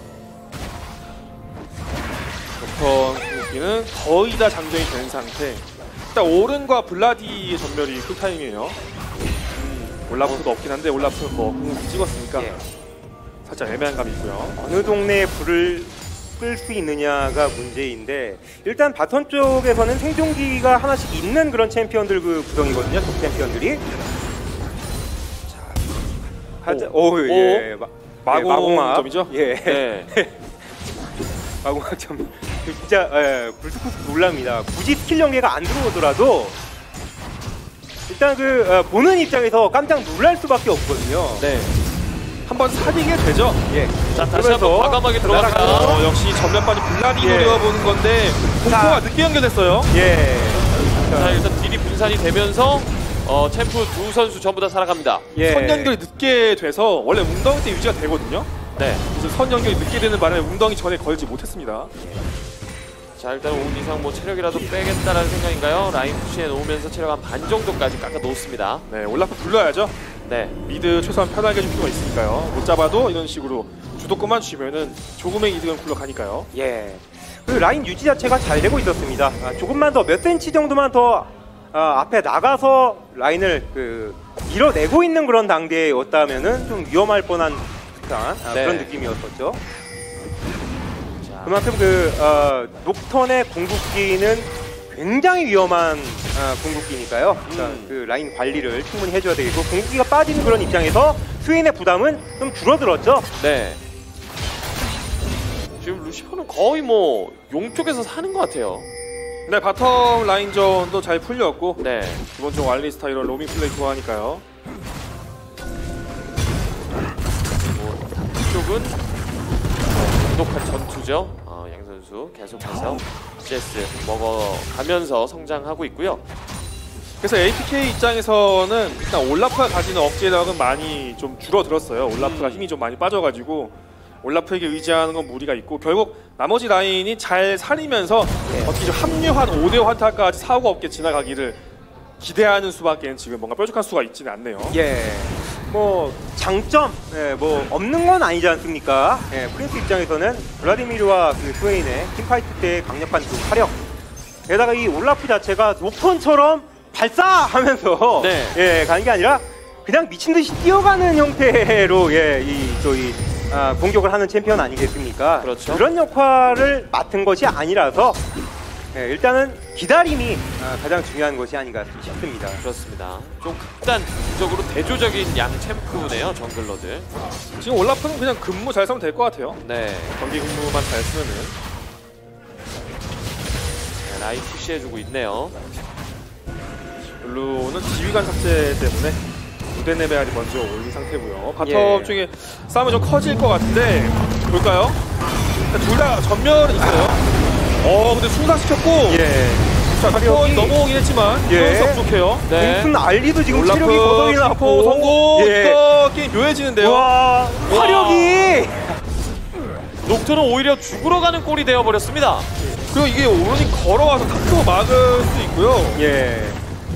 B: 오펀 궁극기는 거의 다 장전이 된 상태. 일단 오른과 블라디의 전멸이 쿨타임이에요. 음, 올라프도 없긴 한데 올라프는 뭐 궁극기 찍었으니까
C: 예.
B: 살짝 애매한 감이 있고요.
C: 어느 동네에 불을 끌 수 있느냐가 문제인데 일단 바텀 쪽에서는 생존기가 하나씩 있는 그런 챔피언들 그 구성이거든요. top 챔피언들이. 자, 하자.
B: 오.
C: 오, 예. 마,
B: 마공
C: 예, 마공학.
B: 점이죠?
C: 예.
A: 네.
C: 마공학 점. 진짜 예, 불쑥불쑥 놀랍니다. 굳이 스킬 연계가 안 들어오더라도 일단 그 어, 보는 입장에서 깜짝 놀랄 수밖에 없거든요.
A: 네.
B: 한번 사귀게 되죠.
C: 예.
A: 자, 다시 한번 과감하게 들어갑니다.
B: 어, 역시 전면반이 블라디
C: 예.
B: 노려보는 건데 공포가 늦게 연결됐어요.
C: 예.
A: 자, 일단 딜이 분산이 되면서 어, 챔프 두 선수 전부 다 살아갑니다.
C: 예.
B: 선 연결이 늦게 돼서 원래 웅덩이 때 유지가 되거든요.
A: 네.
B: 그래서 선 연결이 늦게 되는 바람에 웅덩이 전에 걸지 못했습니다.
A: 자, 일단 오 분 이상 뭐 체력이라도 빼겠다라는 생각인가요? 라인 푸시해 놓으면서 체력 한 반 정도까지 깎아 놓습니다.
B: 네, 올라프 불러야죠.
A: 네.
B: 미드 최소한 편하게 해줄 필요가 있으니까요. 못 잡아도 이런 식으로 주도권만 주시면은 조금의 이득은 굴러가니까요.
C: 예. 그 라인 유지 자체가 잘 되고 있었습니다. 아, 조금만 더 몇 센치 정도만 더 아, 앞에 나가서 라인을 그 밀어내고 있는 그런 단계였다면은 좀 위험할 뻔한 듯한 아,
A: 네.
C: 그런 느낌이었었죠.
A: 자,
C: 그만큼 그 어, 녹턴의 궁극기는 굉장히 위험한 아, 궁극기니까요. 그러니까
A: 음.
C: 그 라인 관리를 충분히 해줘야 되겠고 궁극기가 빠지는 그런 입장에서 스웨인의 부담은 좀 줄어들었죠.
A: 네. 지금 루시퍼는 거의 뭐 용 쪽에서 사는 것 같아요.
B: 네, 바텀 라인전도 잘 풀렸고
A: 네.
B: 기본적으로 알리스타 이런 로밍 플레이 좋아하니까요.
A: 뭐 이쪽은 고독한 전투죠. 어, 양 선수 계속해서 씨에스 먹어가면서 성장하고 있고요.
B: 그래서 에이피케이 입장에서는 일단 올라프가 가지는 억제력은 많이 좀 줄어들었어요. 올라프가
A: 음.
B: 힘이 좀 많이 빠져가지고 올라프에게 의지하는 건 무리가 있고 결국 나머지 라인이 잘 살리면서
C: 네.
B: 어떻게 좀 합류한 오 대 환타까지 사고가 없게 지나가기를 기대하는 수밖에 지금 뭔가 뾰족한 수가 있지는 않네요.
C: 예. 뭐 장점, 예, 뭐 없는 건 아니지 않습니까? 예, 프린스 입장에서는 블라디미르와 그 스웨인의 팀파이트 때의 강력한 그 화력, 게다가 이 올라프 자체가 녹턴처럼 발사하면서
A: 네.
C: 예, 가는 게 아니라 그냥 미친 듯이 뛰어가는 형태로 예, 이 저희 아, 공격을 하는 챔피언 아니겠습니까?
A: 그렇죠.
C: 그런 역할을 맡은 것이 아니라서 예, 일단은 기다림이 아, 가장 중요한 것이 아닌가 싶습니다.
A: 그렇습니다. 좀 극단적으로 대조적인 양 챔프네요, 정글러들.
B: 지금 올라프는 그냥 근무 잘 쓰면 될 것 같아요.
A: 네.
B: 경기 근무만 잘 쓰면은.
A: 네, 라인 푸시해주고 있네요.
B: 블루는 지휘관 삭제 때문에 무대 레벨이 먼저 올린 상태고요. 바텀
C: 예.
B: 쪽에 싸움이 좀 커질 것 같은데 볼까요? 둘 다 전멸은 있어요. 어 근데 순삭시켰고
C: 예.
B: 자 바텀이 넘어오긴 했지만
C: 예.
B: 예. 부족해요.
A: 네.
C: 무슨 알리도 지금
B: 올라프
C: 체력이 거덜이
B: 킴포
C: 나고
B: 성공.
C: 예.
B: 이거 게임 묘해지는데요.
C: 와 화력이
A: 녹턴은 오히려 죽으러 가는 꼴이 되어버렸습니다.
B: 그리고 이게 오른이 걸어와서 탁도 막을 수 있고요.
C: 예.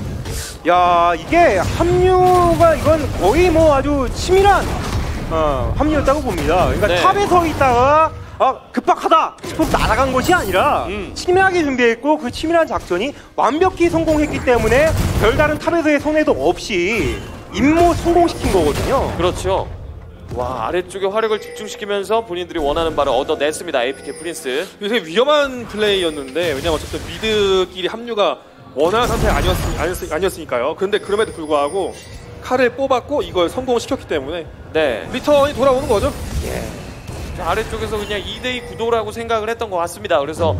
C: 야 이게 합류가 이건 거의 뭐 아주 치밀한 어, 합류였다고 봅니다. 그러니까
A: 네.
C: 탑에 서 있다가 아, 급박하다 싶어서 날아간 것이 아니라
A: 음.
C: 치밀하게 준비했고 그 치밀한 작전이 완벽히 성공했기 때문에 별다른 탑에서의 손해도 없이 임무 성공시킨 거거든요.
A: 그렇죠. 와, 아래쪽에 화력을 집중시키면서 본인들이 원하는 바를 얻어냈습니다. 에이피케이 프린스.
B: 요새 위험한 플레이였는데 왜냐면 어쨌든 미드끼리 합류가 원하는 상태 아니었, 아니었, 아니었으니까요. 그런데 그럼에도 불구하고 칼을 뽑았고 이걸 성공시켰기 때문에
A: 네.
B: 리턴이 돌아오는 거죠.
C: 예.
A: 자, 아래쪽에서 그냥 이 대 이 구도라고 생각을 했던 것 같습니다. 그래서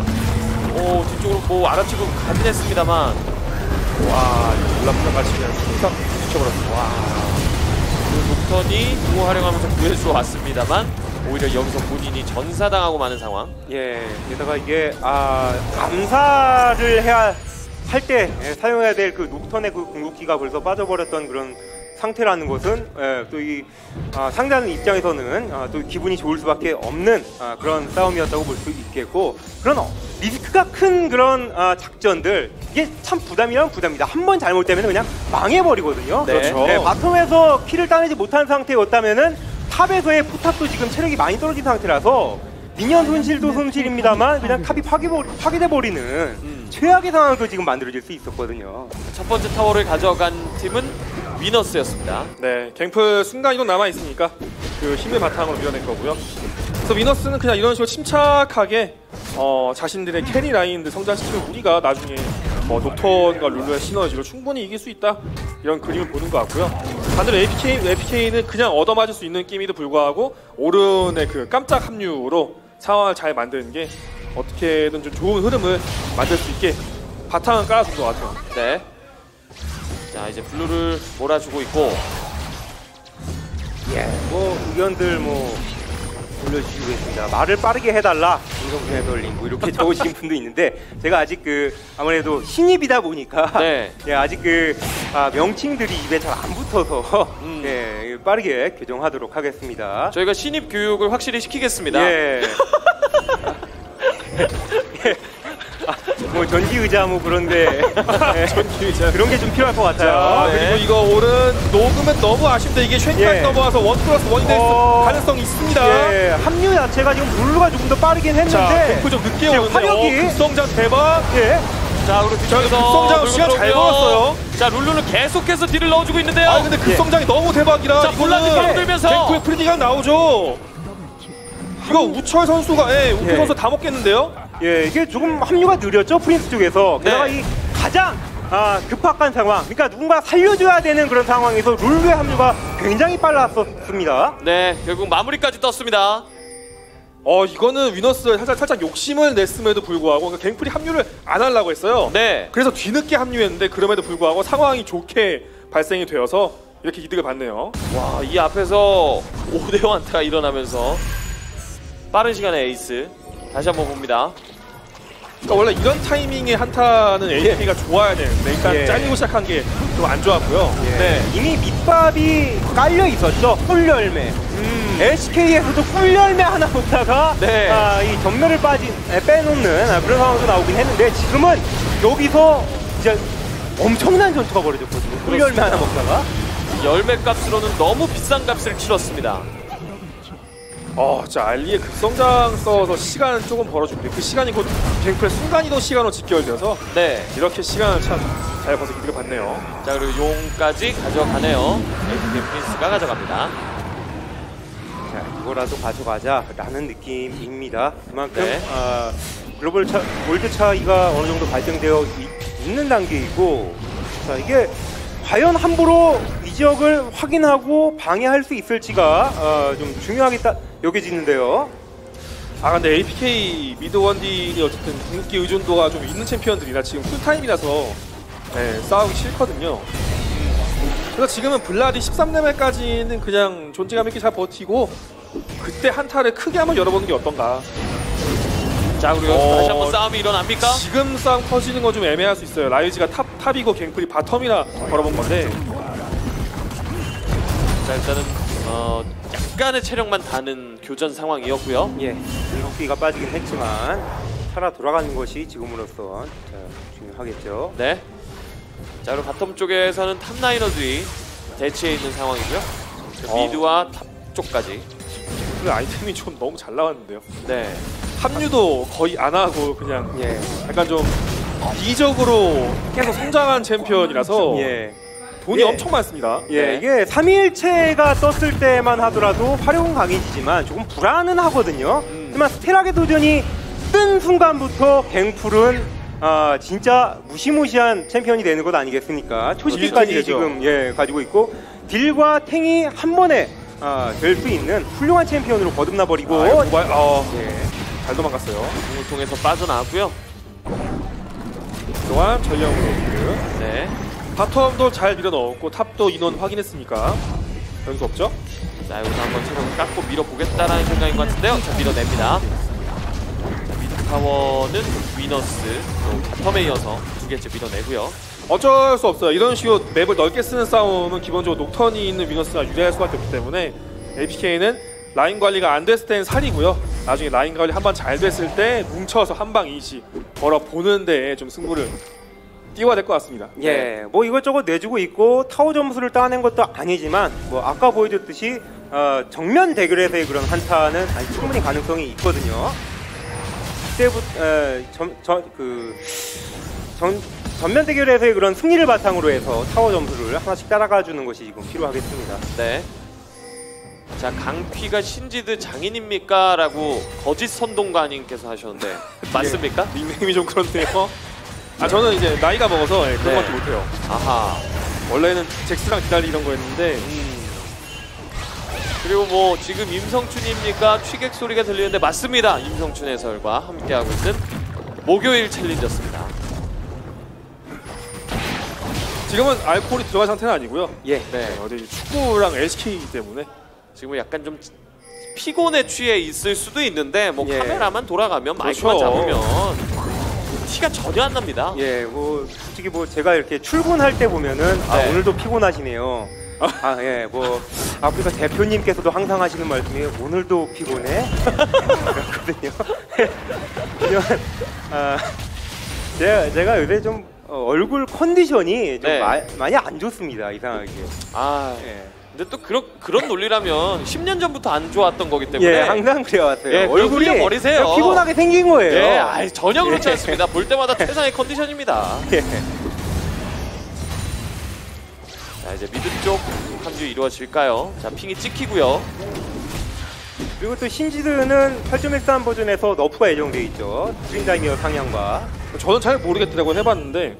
A: 오, 뒤쪽으로 뭐 알아치고 가긴 했습니다만
B: 와, 올라프가 같이 그냥 싹 붙여버렸어.
A: 와, 그 녹턴이 구호 활용하면서 구해줘 왔습니다만 오히려 여기서 본인이 전사당하고 마는 상황.
C: 예, 게다가 이게 아 감사를 해야 할 때 예, 사용해야 될 그 녹턴의 그 궁극기가 벌써 빠져버렸던 그런 상태라는 것은 예, 또 이 아, 상대하는 입장에서는 아, 또 기분이 좋을 수밖에 없는 아, 그런 싸움이었다고 볼 수 있겠고 그런 어, 리스크가 큰 그런 아, 작전들 이게 참 부담이란 부담입니다. 한 번 잘못되면 그냥 망해버리거든요.
A: 네.
B: 그렇죠.
C: 네, 바텀에서 키를 따내지 못한 상태였다면은 탑에서의 포탑도 지금 체력이 많이 떨어진 상태라서 미니언 손실도 손실입니다만 그냥 탑이 파괴버, 파괴돼버리는
A: 음.
C: 최악의 상황도 지금 만들어질 수 있었거든요.
A: 첫 번째 타워를 가져간 팀은 위너스였습니다.
B: 네, 갱플 순간이동 남아있으니까 그 힘을 바탕으로 밀어낼 거고요. 그래서 위너스는 그냥 이런 식으로 침착하게 어, 자신들의 캐리 라인들 성장시키면 우리가 나중에 어, 녹턴과 룰루의 시너지로 충분히 이길 수 있다 이런 그림을 보는 것 같고요. 반대로 에이피케이, 에이피케이는 그냥 얻어맞을 수 있는 게임에도 불구하고 오른의 그 깜짝 합류로 상황을 잘 만드는 게 어떻게든 좀 좋은 흐름을 만들 수 있게 바탕을 깔아준 것 같아요.
A: 네. 자, 이제 블루를 몰아주고 있고
C: 예, 뭐 의견들 뭐 올려주시고 계십니다. 말을 빠르게 해달라 인성분 해설님 뭐 이렇게 적으신 분도 있는데 제가 아직 그 아무래도 신입이다 보니까
A: 네.
C: 예, 아직 그 아, 명칭들이 입에 잘 안 붙어서
A: 음.
C: 예, 빠르게 교정하도록 하겠습니다.
A: 저희가 신입 교육을 확실히 시키겠습니다.
C: 예. 예. 아, 뭐 전기 의자 뭐 그런데 예.
B: 전기 의자.
C: 그런 게 좀 필요할 것 같아요.
B: 자,
A: 네.
B: 그리고 이거 오른 녹으면 너무 아쉽다. 이게 쉔까지
C: 예.
B: 넘어와서 원 플러스 원이 될
C: 어.
B: 가능성이 있습니다.
C: 예, 합류 자체가 지금 룰루가 조금 더 빠르긴
B: 자,
C: 했는데
B: 갱플 좀 늦게
C: 지금
B: 오는데
C: 화력이-
B: 어, 급성장 대박.
C: 예.
A: 자, 그리고
B: 자,
A: 뒤쪽에서
B: 급성장
A: 물고
B: 시간 잘
A: 들어오고요.
B: 벌었어요.
A: 자, 룰루는 계속해서 딜을 넣어주고 있는데요.
B: 아, 근데 급성장이 너무 대박이라
A: 자, 볼란드
B: 이거는
A: 끌어들면서.
B: 갱플의 프리디가 나오죠. 이거 우철 선수가 예, 우철
C: 예.
B: 선수 다 먹겠는데요?
C: 예, 이게 조금 합류가 느렸죠, 프린스 쪽에서. 게다가
A: 네.
C: 이 가장 아, 급박한 상황, 그러니까 누군가 살려줘야 되는 그런 상황에서 룰루의 합류가 굉장히 빨랐었습니다.
A: 네, 결국 마무리까지 떴습니다.
B: 어 이거는 위너스 살짝 살짝 욕심을 냈음에도 불구하고 그러니까 갱플이 합류를 안 하려고 했어요.
A: 네.
B: 그래서 뒤늦게 합류했는데 그럼에도 불구하고 상황이 좋게 발생이 되어서 이렇게 이득을 봤네요.
A: 와, 이 앞에서 오 대 오 한타가 일어나면서 빠른 시간에 에이스 다시 한번 봅니다.
B: 그러니까 원래 이런 타이밍에 한타는 에이피가 좋아야 되는데 일단
C: 예.
B: 잘리고 시작한 게 좀 안 좋았고요.
C: 예.
A: 네.
C: 이미 밑밥이 깔려 있었죠, 꿀열매.
A: 음.
C: 엘씨케이에서도 꿀열매 하나 보다가
A: 네.
C: 아, 이 전면을 빠진 에, 빼놓는 아, 그런 상황도 나오긴 했는데 지금은 여기서 진짜 엄청난 전투가 벌어졌거든요. 꿀열매 하나 먹다가.
A: 열매 값으로는 너무 비싼 값을 치렀습니다.
B: 어, 자 알리의 급성장 써서 시간을 조금 벌어줍니다. 그 시간이 곧 갱플의 순간이동 시간으로 직결되어서
A: 네.
B: 이렇게 시간을 참 잘 벌써 이득을 봤네요.
A: 자, 그리고 용까지 가져가네요. 에이티케이 프린스가 가져갑니다.
C: 자, 이거라도 가져가자라는 느낌입니다. 그만큼
A: 네.
C: 아, 글로벌 차, 월드 차이가 어느 정도 발생되어 이, 있는 단계이고, 자 이게 과연 함부로 이 지역을 확인하고 방해할 수 있을지가 어, 좀 중요하게 따, 여겨지는데요.
B: 아 근데 에이피케이 미드 원딜이 어쨌든 궁극기 의존도가 좀 있는 챔피언들이라 지금 풀타임이라서 네, 싸우기 싫거든요. 그래서 지금은 블라디 십삼 레벨까지는 그냥 존재감 있게 잘 버티고 그때 한타를 크게 한번 열어보는 게 어떤가.
A: 자, 그리고
B: 어,
A: 다시 한번 싸움이 일어납니까?
B: 지금 싸움 터지는 건 좀 애매할 수 있어요. 라이즈가 탑, 탑이고 갱플이 바텀이라 걸어본 건데.
A: 자, 일단은 어, 약간의 체력만 다는 교전 상황이었고요.
C: 예, 궁극기가 빠지긴 했지만 살아 돌아가는 것이 지금으로선 자, 중요하겠죠.
A: 네. 자, 그리고 바텀 쪽에서는 탑라이너들이 대치해 있는 상황이고요. 자,
B: 어.
A: 미드와 탑 쪽까지.
B: 그 아이템이 좀 너무 잘 나왔는데요.
A: 네.
B: 합류도 거의 안 하고 그냥
C: 예,
B: 약간 좀 이적으로 계속 성장한 챔피언이라서
C: 예.
B: 돈이
C: 예.
B: 엄청 많습니다.
C: 예,
A: 네.
C: 이게 삼일체가 떴을 때만 하더라도 활용은 강해지지만 조금 불안은 하거든요.
A: 음.
C: 하지만 스테락의 도전이 뜬 순간부터 갱풀은 아, 진짜 무시무시한 챔피언이 되는 것 아니겠습니까? 초식기까지
B: 일 등이죠.
C: 지금 예, 가지고 있고 딜과 탱이 한 번에 아, 될 수 있는 훌륭한 챔피언으로 거듭나 버리고
B: 아, 모바일, 어,
C: 예.
B: 잘 도망갔어요.
A: 공을 통해서 빠져나왔고요.
B: 그동안 전령으로 그
A: 네.
B: 바텀도 잘 밀어넣었고 탑도 인원 확인했으니까 변수 없죠?
A: 자, 여기서 한번 체력을 깎고 밀어보겠다라는 생각인 것 같은데요. 자, 밀어냅니다. 자, 미드 타워는 위너스, 또 바텀에 이어서 두 개째 밀어내고요.
B: 어쩔 수 없어요. 이런 식으로 맵을 넓게 쓰는 싸움은 기본적으로 녹턴이 있는 위너스가 유리할 수밖에 없기 때문에 에이피케이는 라인 관리가 안 됐을 때는 살이고요. 나중에 라인 관리 한 번 잘 됐을 때 뭉쳐서 한 방 이시 걸어보는 데에 좀 승부를 띄워야 될 것 같습니다.
C: 예, 뭐 이것저것 내주고 있고 타워 점수를 따낸 것도 아니지만 뭐 아까 보여줬듯이 어, 정면 대결에서의 그런 한타는 아니, 충분히 가능성이 있거든요. 그때부터 에, 전, 전, 그, 전, 전면 대결에서의 그런 승리를 바탕으로 해서 타워 점수를 하나씩 따라가 주는 것이 지금 필요하겠습니다.
A: 네. 자, 강피가 신지드 장인입니까? 라고 거짓 선동가님께서 하셨는데 맞습니까?
B: 닉네임이 좀 그런데요. 아 저는 이제 나이가 먹어서 예, 그런
A: 네.
B: 것도 못해요.
A: 아하.
B: 원래는 잭스랑 기다리 이런 거였는데
A: 음. 그리고 뭐 지금 임성춘입니까? 취객 소리가 들리는데 맞습니다. 임성춘 해설과 함께하고 있는 목요일 챌린저스입니다.
B: 지금은 알코올이 들어간 상태는 아니고요.
C: 예.
A: 네.
B: 어제 축구랑 엘씨케이이기 때문에
A: 지금 약간 좀 피곤에 취해 있을 수도 있는데 뭐
C: 예.
A: 카메라만 돌아가면 마이크만
B: 그렇죠.
A: 잡으면 티가 전혀 안 납니다.
C: 예, 뭐 솔직히 뭐 제가 이렇게 출근할 때 보면은 아
A: 네.
C: 오늘도 피곤하시네요. 아 예, 뭐 아프리카 대표님께서도 항상 하시는 말씀이 오늘도 피곤해. 그렇거든요. 그냥 아 제가 제가 요새 좀 어, 얼굴 컨디션이 좀
A: 네.
C: 마, 많이 안 좋습니다. 이상하게.
A: 아,
C: 예,
A: 근데 또 그런 그런 논리라면 십 년 전부터 안 좋았던 거기 때문에
C: 예 항상 그래왔어요.
A: 예, 그걸
C: 얼굴이
A: 흘려버리세요.
C: 그냥 피곤하게 생긴 거예요.
A: 예, 아이, 전혀 그렇지
C: 예.
A: 않습니다. 볼 때마다 최상의 컨디션입니다.
C: 예.
A: 자, 이제 미드 쪽 합류 이루어질까요? 자, 핑이 찍히고요.
C: 그리고 또 신지드는 팔 점 일삼 버전에서 너프가 예정되어 있죠. 트윈다이미어 상향과.
B: 저는 잘 모르겠더라고요. 해봤는데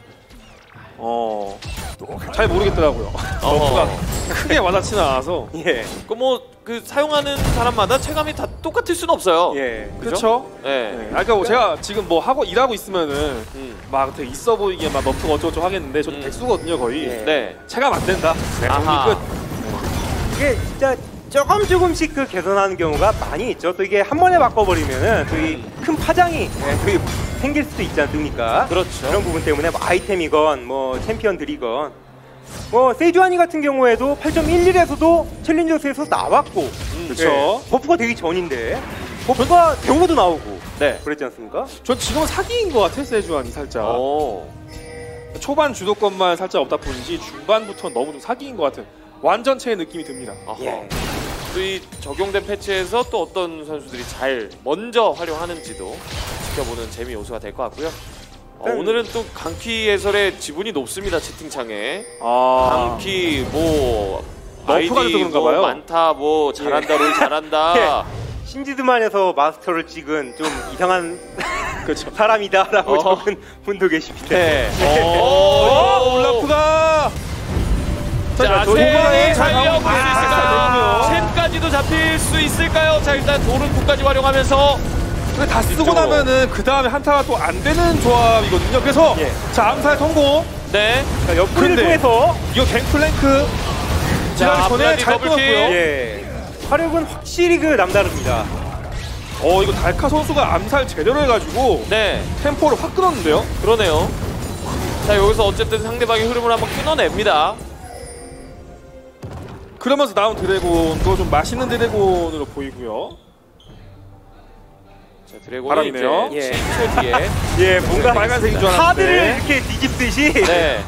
B: 어... 잘 모르겠더라고요. 너프가 크게 와닿지는 않아서.
C: 예.
A: 그 뭐 그 사용하는 사람마다 체감이 다 똑같을 수는 없어요.
C: 예.
B: 그렇죠.
A: 네.
B: 네. 아까 뭐 제가 지금 뭐 하고 일하고 있으면은
A: 음.
B: 막 되게 있어 보이게 막 너프가 어쩌고저쩌고 하겠는데 저도
A: 음.
B: 백수거든요 거의.
C: 예.
A: 네.
B: 체감 안 된다. 네,
A: 아하.
B: 정리 끝.
C: 이게 진짜 조금 조금씩 그 개선하는 경우가 많이 있죠. 또 이게 한 번에 바꿔버리면은 또 이 큰 파장이 예, 또 이 생길 수도 있지 않습니까?
A: 그렇죠.
C: 그런 부분 때문에 뭐 아이템이건 뭐 챔피언들이건 뭐 세주아니 같은 경우에도 팔 점 일일에서도 챌린저스에서 나왔고
A: 음,
B: 그렇죠.
C: 예, 버프가 되기 전인데 버프가 데모도 나오고
A: 네.
C: 그랬지 않습니까?
B: 전 지금은 사기인 것 같아 세주안이 살짝.
A: 오.
B: 초반 주도권만 살짝 없다 보니지 중반부터 너무 좀 사기인 것 같은 완전체의 느낌이 듭니다.
A: 아하.
C: 예.
A: 또 이 적용된 패치에서 또 어떤 선수들이 잘 먼저 활용하는지도 지켜보는 재미 요소가 될 것 같고요. 어,
C: 일단-
A: 오늘은 또 강키 해설의 지분이 높습니다. 채팅창에
B: 아,
A: 강키 뭐
B: 너프가
A: 아이디
B: 돼서 그런가
A: 뭐
B: 봐요.
A: 많다 뭐 잘한다 롤 잘한다.
C: 신지드만에서 마스터를 찍은 좀 이상한
B: 그렇죠.
C: 사람이다라고
A: 어.
C: 적은 분도 계십니다.
A: 네.
B: 오,
A: 오,
B: 올라프가
A: 자,
B: 저희
A: 챔이
B: 후반에 잘
A: 살려볼 수
B: 나오고
A: 있을까요?
B: 있어요.
A: 챔까지도 잡힐 수 있을까요? 자, 일단 도른구까지 활용하면서
B: 근데 다 쓰고
A: 이쪽으로.
B: 나면은 그 다음에 한타가 또 안 되는 조합이거든요. 그래서
C: 예.
B: 자 암살 성공.
A: 네.
C: 자, 옆구리를
B: 근데-
C: 통해서
B: 이거 갱플랭크 지나기 전에
A: 블라디
B: 잘
A: 더블킥.
B: 끊었고요.
C: 예. 화력은 확실히 그 남다릅니다.
B: 어 이거 달카 선수가 암살 제대로 해가지고
A: 네.
B: 템포를 확 끊었는데요.
A: 그러네요. 자, 여기서 어쨌든 상대방의 흐름을 한번 끊어냅니다.
B: 그러면서 나온 드래곤도 좀 맛있는 드래곤으로 보이고요.
A: 자, 드래곤이
B: 바람이네요.
A: 이제
C: 예.
A: 칠 초 뒤에
C: 예, 뭔가
B: 빨간색인 줄
C: 카드를
B: 알았는데.
C: 이렇게 뒤집듯이
A: 네.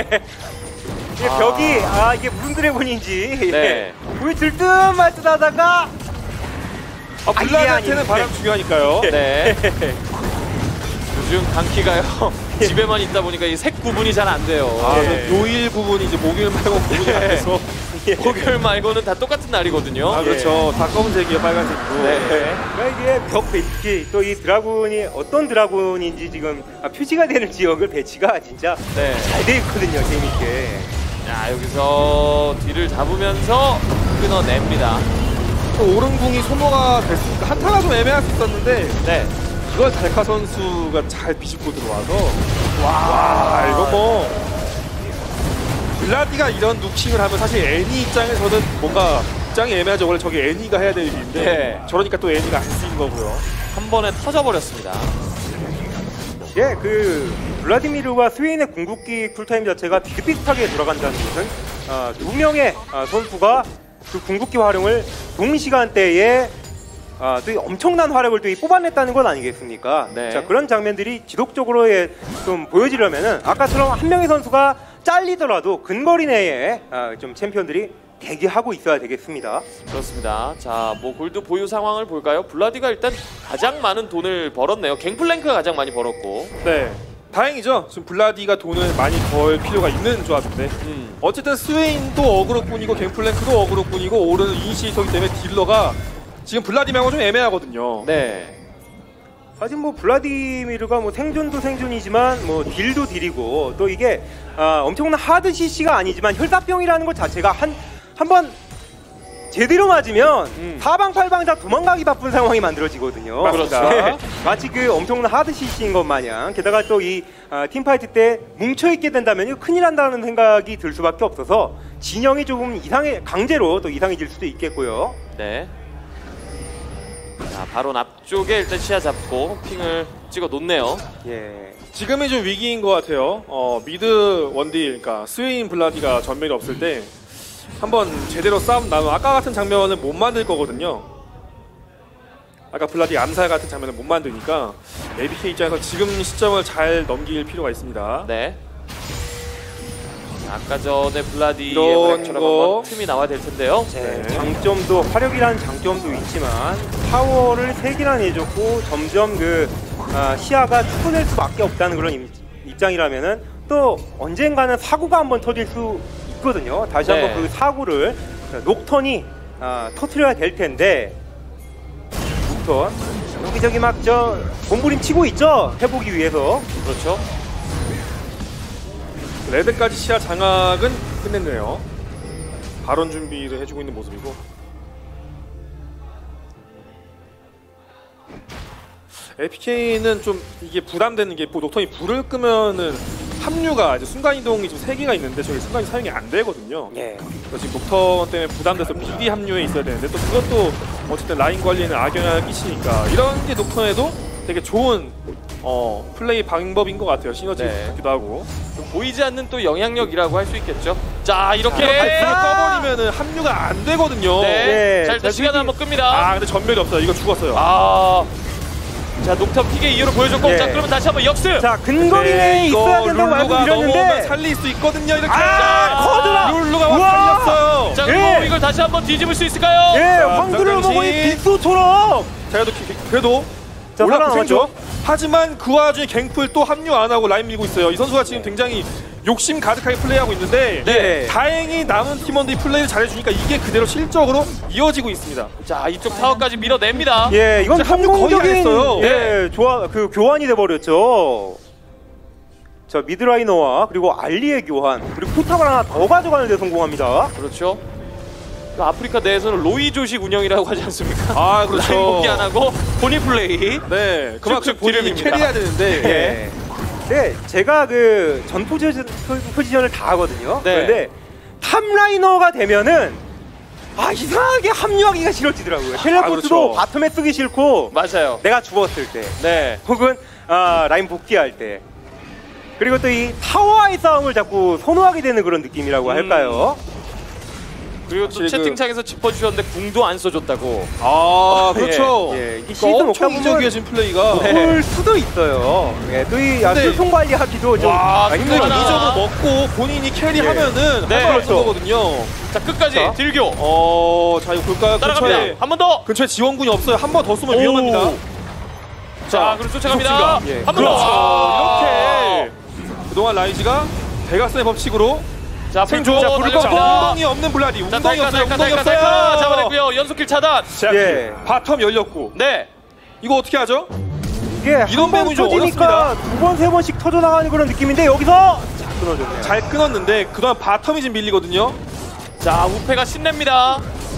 C: 이게
A: 아.
C: 벽이 아 이게 무슨 드래곤인지
A: 네.
C: 보여줄 듯 말 듯 하다가
B: 아,
C: 아, 이게
B: 블라디한테는
C: 아닌데.
B: 바람 중요하니까요.
A: 네. 요즘 강키가요. 집에만 있다 보니까 이 색 구분이 잘 안 돼요.
B: 아,
C: 예.
B: 저 요일 부분이 이제 목요일 말고 구분이 안 돼서.
A: 목요일 말고는 다 똑같은 날이거든요.
B: 아 그렇죠. 다 검은색이에요, 빨간색이고.
A: 네.
C: 그러니까 이게 벽 배치 또 이 드라군이 어떤 드라군인지 지금 아, 표시가 되는 지역을 배치가 진짜
A: 네.
C: 잘 돼 있거든요, 재밌게.
A: 자, 여기서 뒤를 잡으면서 끊어냅니다.
B: 또 오른궁이 소모가 됐으니까 한타가 좀 애매할 수 있었는데
A: 네.
B: 그걸 달카 선수가 잘 비집고 들어와서 와, 이거 뭐 블라디가 이런 누킹을 하면 사실 애니 입장에서는 뭔가 입장이 애매하죠. 원래 저게 애니가 해야 될 일인데
A: 네.
B: 저러니까 또 애니가 안 쓰인 거고요.
A: 한 번에 터져버렸습니다.
C: 예, 그 블라디미르와 스웨인의 궁극기 쿨타임 자체가 비슷비슷하게 돌아간다는 것은 아, 두 명의 아, 선수가 그 궁극기 활용을 동시간대에 아, 또 이 엄청난 화력을 또 이 뽑아냈다는 건 아니겠습니까?
A: 네.
C: 자, 그런 장면들이 지속적으로 예, 좀 보여지려면은 아까처럼 한 명의 선수가 잘리더라도 근거리 내에 아, 좀 챔피언들이 대기하고 있어야 되겠습니다.
A: 그렇습니다. 자, 뭐 골드 보유 상황을 볼까요? 블라디가 일단 가장 많은 돈을 벌었네요. 갱플랭크가 가장 많이 벌었고.
B: 네. 다행이죠. 지금 블라디가 돈을 많이 벌 필요가 있는 조합인데
A: 음.
B: 어쨌든 스웨인도 어그로꾼이고 갱플랭크도 어그로꾼이고 오르는 이니시에이터기 때문에 딜러가 지금 블라디하고 좀 애매하거든요.
A: 네.
C: 사실 뭐 블라디미르가 뭐 생존도 생존이지만 뭐 딜도 딜이고 또 이게 아, 엄청난 하드 씨씨가 아니지만 혈사병이라는 것 자체가 한 한번 제대로 맞으면
A: 음.
C: 사방팔방 다 도망가기 바쁜 상황이 만들어지거든요.
A: 맞습니다.
C: 네. 마치 그 엄청난 하드 씨씨인 것 마냥 게다가 또 이 아, 팀파이트 때 뭉쳐있게 된다면 이거 큰일 난다는 생각이 들 수밖에 없어서 진영이 조금 이상해 강제로 또 이상해질 수도 있겠고요.
A: 네. 자, 바로 앞쪽에 일단 시야 잡고 핑을 찍어 놓네요.
C: 예.
B: 지금이 좀 위기인 것 같아요. 어, 미드 원딜, 그러니까 스웨인 블라디가 전멸이 없을 때 한번 제대로 싸움 나면 아까 같은 장면은 못 만들 거거든요. 아까 블라디 암살 같은 장면을 못 만드니까 에이비케이 입장에서 지금 시점을 잘 넘길 필요가 있습니다.
A: 네. 아까 전에 블라디의
B: 이런
A: 활약처럼
B: 거.
A: 한번 틈이 나와야 될 텐데요.
C: 네,
B: 네.
C: 장점도 화력이라는 장점도 있지만 파워를 세 개나 내줬고 점점 그 아, 시야가 축소될 수밖에 없다는 그런 입, 입장이라면은 또 언젠가는 사고가 한번 터질 수 있거든요. 다시
A: 네.
C: 한번 그 사고를 녹턴이 아, 터트려야 될 텐데 녹턴 여기저기 막 저 몸부림 치고 있죠. 해보기 위해서.
A: 그렇죠.
B: 레드까지 시야 장악은 끝냈네요. 발언 준비를 해주고 있는 모습이고. 에이피케이는 좀 이게 부담되는 게 녹턴이 불을 끄면은 합류가 이제 순간 이동이 좀 세 개가 있는데 저기 순간이 사용이 안 되거든요.
C: 예.
B: 그래서 지금 녹턴 때문에 부담돼서 미리 합류해 있어야 되는데 또 그것도 어쨌든 라인 관리에는 악영향을 끼치니까 이런 게 녹턴에도 되게 좋은 어, 플레이 방법인 것 같아요. 시너지
A: 네.
B: 같기도 하고.
A: 좀 보이지 않는 또 영향력이라고 할 수 있겠죠. 자 이렇게
B: 발을 꺼버리면은 합류가 안 되거든요.
A: 네.
C: 예,
A: 자 일단
C: 자,
A: 시간
C: 저기-
A: 한번 끕니다.
B: 아 근데 전멸이 없어요. 이거 죽었어요.
A: 아. 자 녹턴 픽의 이유를 보여줬고
C: 예.
A: 자 그러면 다시 한번 역습.
C: 자 근거리 내에 있어야 된다고
B: 룰루가 넘어오면
C: 말씀드렸는데
B: 살릴 수 있거든요. 이렇게.
C: 아, 커드라!
B: 룰루가
C: 우와!
B: 막 살렸어요.
A: 자
C: 예.
A: 그리고 이걸 다시 한번 뒤집을 수 있을까요?
C: 예,
B: 자,
C: 황들을
B: 당장시.
C: 보고 이 빅소처럼
B: 자, 그래도 기- 그래도
C: 자,
B: 올라프
C: 살아남았죠.
B: 생존. 하지만 그 와중에 갱플 또 합류 안 하고 라인 밀고 있어요. 이 선수가 지금 굉장히 욕심 가득하게 플레이하고 있는데
C: 네.
B: 다행히 남은 팀원들이 플레이를 잘해주니까 이게 그대로 실적으로 이어지고 있습니다.
A: 자 이쪽 타워까지 밀어냅니다.
C: 예, 이건
B: 자, 합류 거의 안
C: 성공적인
B: 했어요.
C: 예, 조화 그 교환이 돼 버렸죠. 자, 미드라이너와 그리고 알리의 교환, 그리고 포탑을 하나 더 가져가는 데 성공합니다.
A: 그렇죠. 그 아프리카 내에서는 로이 조식 운영이라고 하지 않습니까?
B: 아, 그렇죠.
A: 라인 복귀 안 하고 본인 플레이.
B: 네, 그만큼
A: 쭉쭉
B: 본인이
A: 디름입니다.
B: 캐리해야 되는데
C: 예. 네, 제가 그 전 포지션, 포지션을 다 하거든요.
A: 네.
C: 그런데 탑라이너가 되면은 아 이상하게 합류하기가 싫어지더라고요. 텔레포트도
B: 그렇죠.
C: 바텀에 쓰기 싫고
A: 맞아요.
C: 내가 죽었을 때
A: 네.
C: 혹은 아, 라인 복귀할 때 그리고 또 이 타워와의 싸움을 자꾸 선호하게 되는 그런 느낌이라고
A: 음.
C: 할까요?
A: 그리고 또
B: 사실
A: 채팅창에서 짚어주셨는데 궁도 안 써줬다고.
B: 아, 그렇죠.
C: 예, 예. 이
B: 그러니까
C: 시즌 먹다
B: 엄청
C: 보면
B: 이적이어진 플레이가
A: 네.
C: 볼 수도 있어요. 예, 또이 아,
B: 근데-
C: 수송 관리하기도 좀
A: 와,
C: 아,
A: 힘들어.
C: 힘들어요.
A: 하나.
B: 이적을 먹고 본인이 캐리하면은
A: 네.
B: 할 말 없는
C: 그렇죠.
B: 거거든요.
A: 자 끝까지
C: 자.
A: 딜교.
B: 어, 자 이거 볼까요?
A: 따라갑니다.
B: 근처에
A: 한 번 더.
B: 근처에 지원군이 없어요. 한 번 더 쏘면
A: 오.
B: 위험합니다.
A: 자 그럼 쫓아갑니다.
C: 예.
A: 한 번 더.
B: 그렇죠. 이렇게 그동안 라이즈가 베가스의 법칙으로
A: 자
B: 생존.
A: 불
B: 자, 불
A: 달려갑니다.
B: 껐고 웅덩이 없는 블라디.
A: 자
B: 웅덩이
A: 달까
B: 없어요.
A: 달까
B: 웅덩이
A: 달까 달까
B: 없어요.
A: 잡아냈고요. 연속킬 차단.
B: 자,
C: 예.
B: 바텀 열렸고.
A: 네.
B: 이거 어떻게 하죠?
C: 이게
B: 이런
C: 한번
B: 부분이 좀
C: 터지니까 두 번 세 번씩 터져 나가는 그런 느낌인데 여기서 자 끊어졌네요.
B: 잘 끊었는데 그동안 바텀이 지금 밀리거든요.
A: 자 우페가 신냅니다.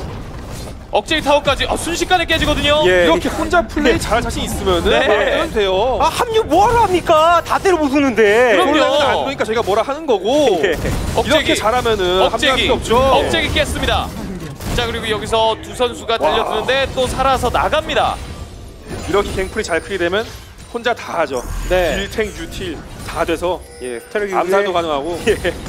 A: 억제기 타워까지 아, 순식간에 깨지거든요.
C: 예.
B: 이렇게 혼자 플레이 잘할 자신 있으면은
A: 네.
B: 바로 돼요.
C: 아 합류 뭐하러 합니까? 다 때려 부수는데.
A: 그럼요.
B: 콜라는 안 보니까 저희가 뭐라 하는 거고.
C: 예.
A: 억제기.
B: 이렇게 잘하면은 합류할
A: 억제기.
B: 필요 없죠.
A: 억제기 깼습니다. 자 그리고 여기서 두 선수가 달려드는데 또 살아서 나갑니다.
B: 이렇게 갱플이 잘 크게 되면 혼자 다 하죠.
A: 네.
B: 딜탱, 유틸 다 돼서
C: 예, 스타일이
B: 암살도 가능하고.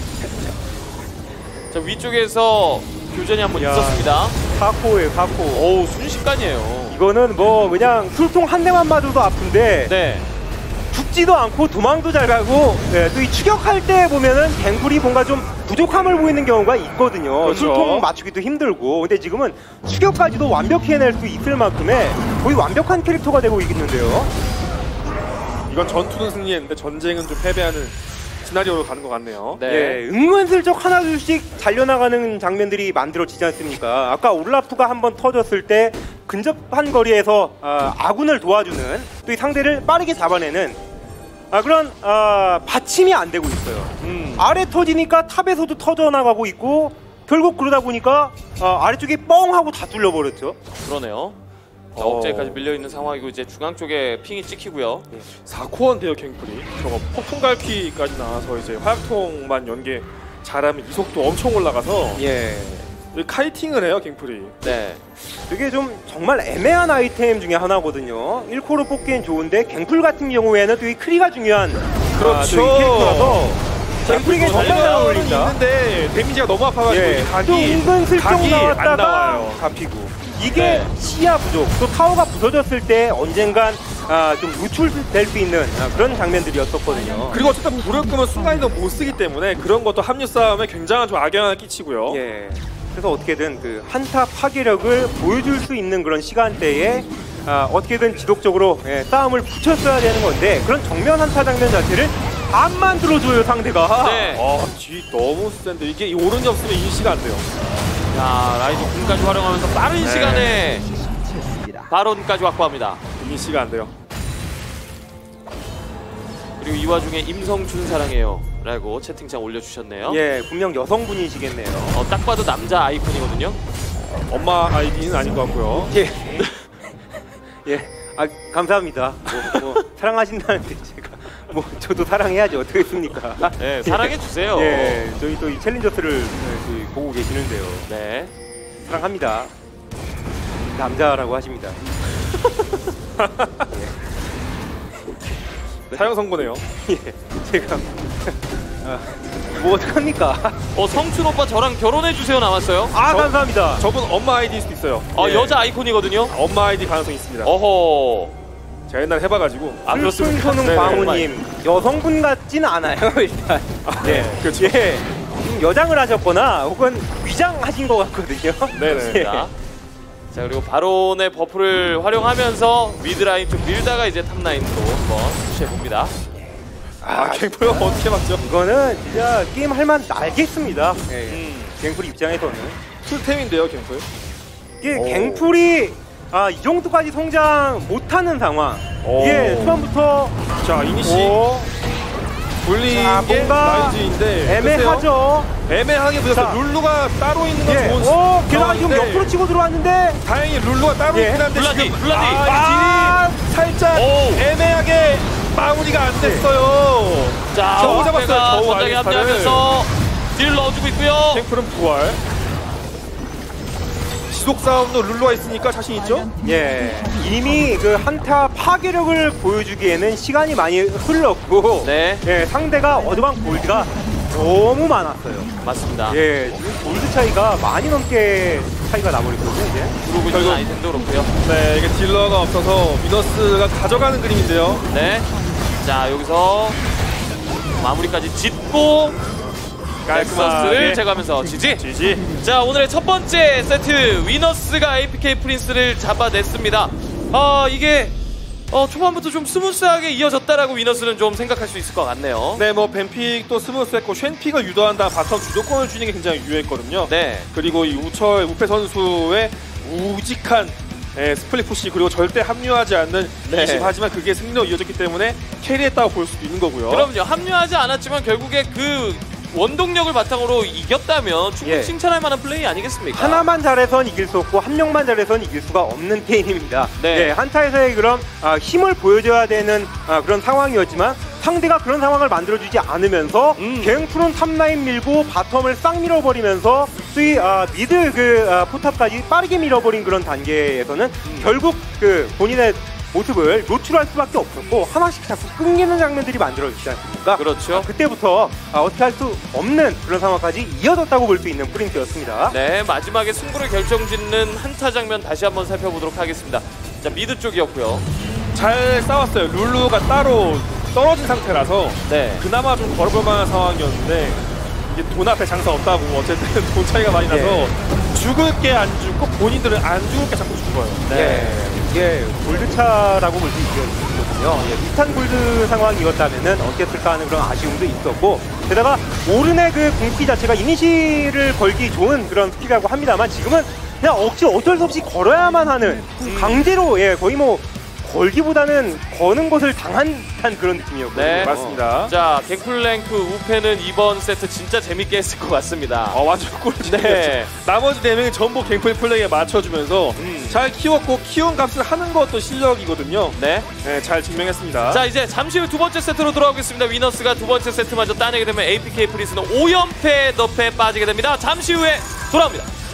A: 자 위쪽에서 교전이 한번
C: 야.
A: 있었습니다.
C: 사코예요, 사코.
A: 어우 순식간이에요.
C: 이거는 뭐 그냥 술통 한 대만 맞아도 아픈데
A: 네.
C: 죽지도 않고 도망도 잘 가고 예, 또 이 추격할 때 보면은 갱플이 뭔가 좀 부족함을 보이는 경우가 있거든요.
B: 그렇죠.
C: 술통 맞추기도 힘들고 근데 지금은 추격까지도 완벽히 해낼 수 있을 만큼의 거의 완벽한 캐릭터가 되고 있는데요.
B: 이건 전투는 승리했는데 전쟁은 좀 패배하는 시나리오로 가는 것 같네요.
A: 네.
C: 예, 은근슬쩍 하나둘씩 달려나가는 장면들이 만들어지지 않습니까? 아까 올라프가 한번 터졌을 때 근접한 거리에서 아, 아군을 도와주는 또 이 상대를 빠르게 잡아내는 아, 그런 아, 받침이 안 되고 있어요.
A: 음.
C: 아래 터지니까 탑에서도 터져나가고 있고 결국 그러다 보니까 아, 아래쪽이 뻥 하고 다 뚫려버렸죠.
A: 그러네요. 자,
B: 어.
A: 억제기까지 밀려 있는 상황이고 이제 중앙 쪽에 핑이 찍히고요.
B: 사 코어인데요, 갱플이. 저거 폭풍 갈퀴까지 나와서 이제 화약통만 연계 잘하면 이속도 엄청 올라가서
C: 예.
B: 카이팅을 해요, 갱플이.
A: 네.
C: 이게 좀 정말 애매한 아이템 중에 하나거든요. 일 코로 뽑기엔 좋은데 갱플 같은 경우에는 또 이 크리가 중요한
B: 그렇죠.
C: 아, 또이 캐릭터라서 갱플에게 정말 잘
B: 달려는
C: 어울린다.
B: 있는데 데미지가 너무 아파가지고
C: 예. 또
B: 각이
C: 은근슬쩍
B: 각이 안
C: 나왔다가
B: 나와요.
C: 잡히고 이게
A: 네.
C: 시야 부족 또 타워가 부서졌을 때 언젠간 아, 좀 노출될 수 있는 아, 그런 장면들이었었거든요.
B: 그리고 어쨌든 불을 끄면 순간이동 못 쓰기 때문에 그런 것도 합류 싸움에 굉장한 좀 악영향을 끼치고요.
C: 예. 그래서 어떻게든 그 한타 파괴력을 보여줄 수 있는 그런 시간대에 아, 어떻게든 지속적으로 예, 싸움을 붙였어야 되는 건데 그런 정면 한타 장면 자체를 안 만들어줘요 상대가.
A: 네.
B: 아, 뒤 너무 센데 이게 이 오른이 없으면 인시가 안 돼요.
A: 자 라이즈 궁까지 활용하면서 빠른
B: 네.
A: 시간에 바론까지 확보합니다.
B: 이니시가 안 돼요.
A: 그리고 이 와중에 임성춘 사랑해요 라고 채팅창 올려주셨네요.
C: 예, 분명 여성분이시겠네요.
A: 어, 딱 봐도 남자 아이콘이거든요.
B: 엄마 아이디는 아닌 것 같고요.
C: 예. 예. 아, 감사합니다. 뭐, 뭐 사랑하신다는데 제가 뭐 저도 사랑해야지 어떻겠습니까?
A: 네, 사랑해주세요.
C: 예, 저희 또 이 챌린저스를 네, 보고 계시는데요.
A: 네.
C: 사랑합니다. 남자라고 하십니다.
B: 사형 선고네요.
C: 예, 제가 아, 뭐 어떡합니까?
A: 어, 성춘 오빠 저랑 결혼해주세요 남았어요.
C: 아,
B: 저-
C: 감사합니다.
B: 저분 엄마 아이디일 수도 있어요.
A: 어,
C: 예.
A: 여자 아이콘이거든요.
B: 엄마 아이디 가능성이 있습니다.
A: 어허.
B: 제가 옛날에 해봐가지고.
A: 아, 그렇습니까?
C: 손
B: 네,
C: 광우님 여성분 같진 않아요 일단. 예,
B: 그렇죠.
C: 예. 지금 여장을 하셨거나 혹은 위장하신 것 같거든요.
B: 네네.
C: 예.
A: 자, 자 그리고 바론의 버프를 활용하면서 미드라인 좀 밀다가 이제 탑라인으로 한번 푸시해봅니다.
B: 아, 갱플 어떻게 맞죠?
C: 이거는 진짜 게임 할만 알겠습니다. 예,
A: 음.
C: 갱플 입장에서는
B: 풀템인데요, 갱플.
C: 이게
B: 오.
C: 갱플이 아, 이 정도까지 성장 못하는 상황.
B: 오.
C: 이게 초반부터
B: 자, 이니시
C: 오,
B: 불리게
C: 자, 뭔가
B: 라인즈인데
C: 애매하죠.
B: 글쎄요. 애매하게 보였어요.
C: 자.
B: 룰루가 따로 있는 건
C: 예.
B: 좋은
C: 오, 게다가 지금
B: 상황인데
C: 옆으로 치고 들어왔는데
B: 다행히 룰루가 따로
C: 예.
B: 있긴 한데
A: 블라디,
B: 지금
A: 블라디.
B: 아, 이 딜이 살짝
A: 오.
B: 애매하게 마무리가 안 됐어요.
A: 자,
B: 겨우
A: 오페가
B: 잡았어요, 겨우
A: 전장에
B: 알리스타를.
A: 합류하면서 딜 넣어주고 있고요.
B: 갱플은 부활. 지속 싸움도 룰루가 있으니까 자신 있죠?
C: 예, 이미 그 한타 파괴력을 보여주기에는 시간이 많이 흘렀고
A: 네,
C: 예, 상대가 어드방 골드가 너무 많았어요.
A: 맞습니다.
C: 예, 지금 골드 차이가 많이 넘게 차이가 나버리거든요 이제.
A: 들어오고 있는
B: 결국-
A: 아이템도 그렇고요.
B: 네, 이게 딜러가 없어서 미너스가 가져가는 그림인데요.
A: 네, 자 여기서 마무리까지 짓고 넥서스를 제거하면서 지지.
B: 지지.
A: 자 오늘의 첫 번째 세트 위너스가 에이피케이 프린스를 잡아냈습니다. 아 이게 어, 초반부터 좀 스무스하게 이어졌다라고 위너스는 좀 생각할 수 있을 것 같네요.
B: 네, 뭐 뱀픽도 스무스했고 쉔픽을 유도한다 바텀 주도권을 주는 게 굉장히 유효했거든요.
A: 네.
B: 그리고 이 우철 우페 선수의 우직한 예, 스플릿 푸시 그리고 절대 합류하지 않는
A: 네.
B: 이십 하지만 그게 승리로 이어졌기 때문에 캐리했다고 볼 수도 있는 거고요.
A: 그럼요. 합류하지 않았지만 결국에 그 원동력을 바탕으로 이겼다면 충분히
C: 예.
A: 칭찬할 만한 플레이 아니겠습니까?
C: 하나만 잘해선 이길 수 없고 한 명만 잘해선 이길 수가 없는 게임입니다.
A: 네.
C: 예, 한타에서의 그런 아, 힘을 보여줘야 되는 아, 그런 상황이었지만 상대가 그런 상황을 만들어주지 않으면서
A: 음.
C: 갱플은 탑라인 밀고 바텀을 싹 밀어버리면서 또이 아, 미드 그 아, 포탑까지 빠르게 밀어버린 그런 단계에서는
A: 음.
C: 결국 그 본인의 모습을 노출할 수밖에 없었고 하나씩 자꾸 끊기는 장면들이 만들어지지 않습니까?
A: 그렇죠.
C: 아, 그때부터 아, 어떻게 할 수 없는 그런 상황까지 이어졌다고 볼 수 있는 프린트였습니다.
A: 네, 마지막에 승부를 결정짓는 한타 장면 다시 한번 살펴보도록 하겠습니다. 자, 미드 쪽이었고요.
B: 잘 싸웠어요. 룰루가 따로 떨어진 상태라서
A: 네.
B: 그나마 좀 걸어볼 만한 상황이었는데 이게 돈 앞에 장사 없다고 어쨌든 돈 차이가 많이 나서
C: 예.
B: 죽을 게 안 죽고 본인들은 안 죽을 게 자꾸 죽어요.
C: 네. 이게 골드차라고 볼 수 있거든요. 예, 비슷한 골드 상황이었다면은 어땠을까 하는 그런 아쉬움도 있었고, 게다가 오른의 그 궁기 자체가 이니시를 걸기 좋은 그런 스킬이라고 합니다만 지금은 그냥 억지 어쩔 수 없이 걸어야만 하는 강제로 예 거의 뭐 걸기보다는 거는 것을 당한 듯한 그런 느낌이었거든요.
A: 네.
B: 맞습니다.
A: 자, 갱플랭크 우페는 이번 세트 진짜 재밌게 했을 것 같습니다.
B: 어, 완전 꿀잼이었죠.
A: 네.
B: 나머지 네 명이 전부 갱플 플레이에 맞춰주면서
A: 음.
B: 잘 키웠고 키운 값을 하는 것도 실력이거든요.
A: 네.
B: 네, 잘 증명했습니다.
A: 자, 이제 잠시 후 두 번째 세트로 돌아오겠습니다. 위너스가 두 번째 세트마저 따내게 되면 에이피케이 프린스는 오 연패 늪에 빠지게 됩니다. 잠시 후에 돌아옵니다.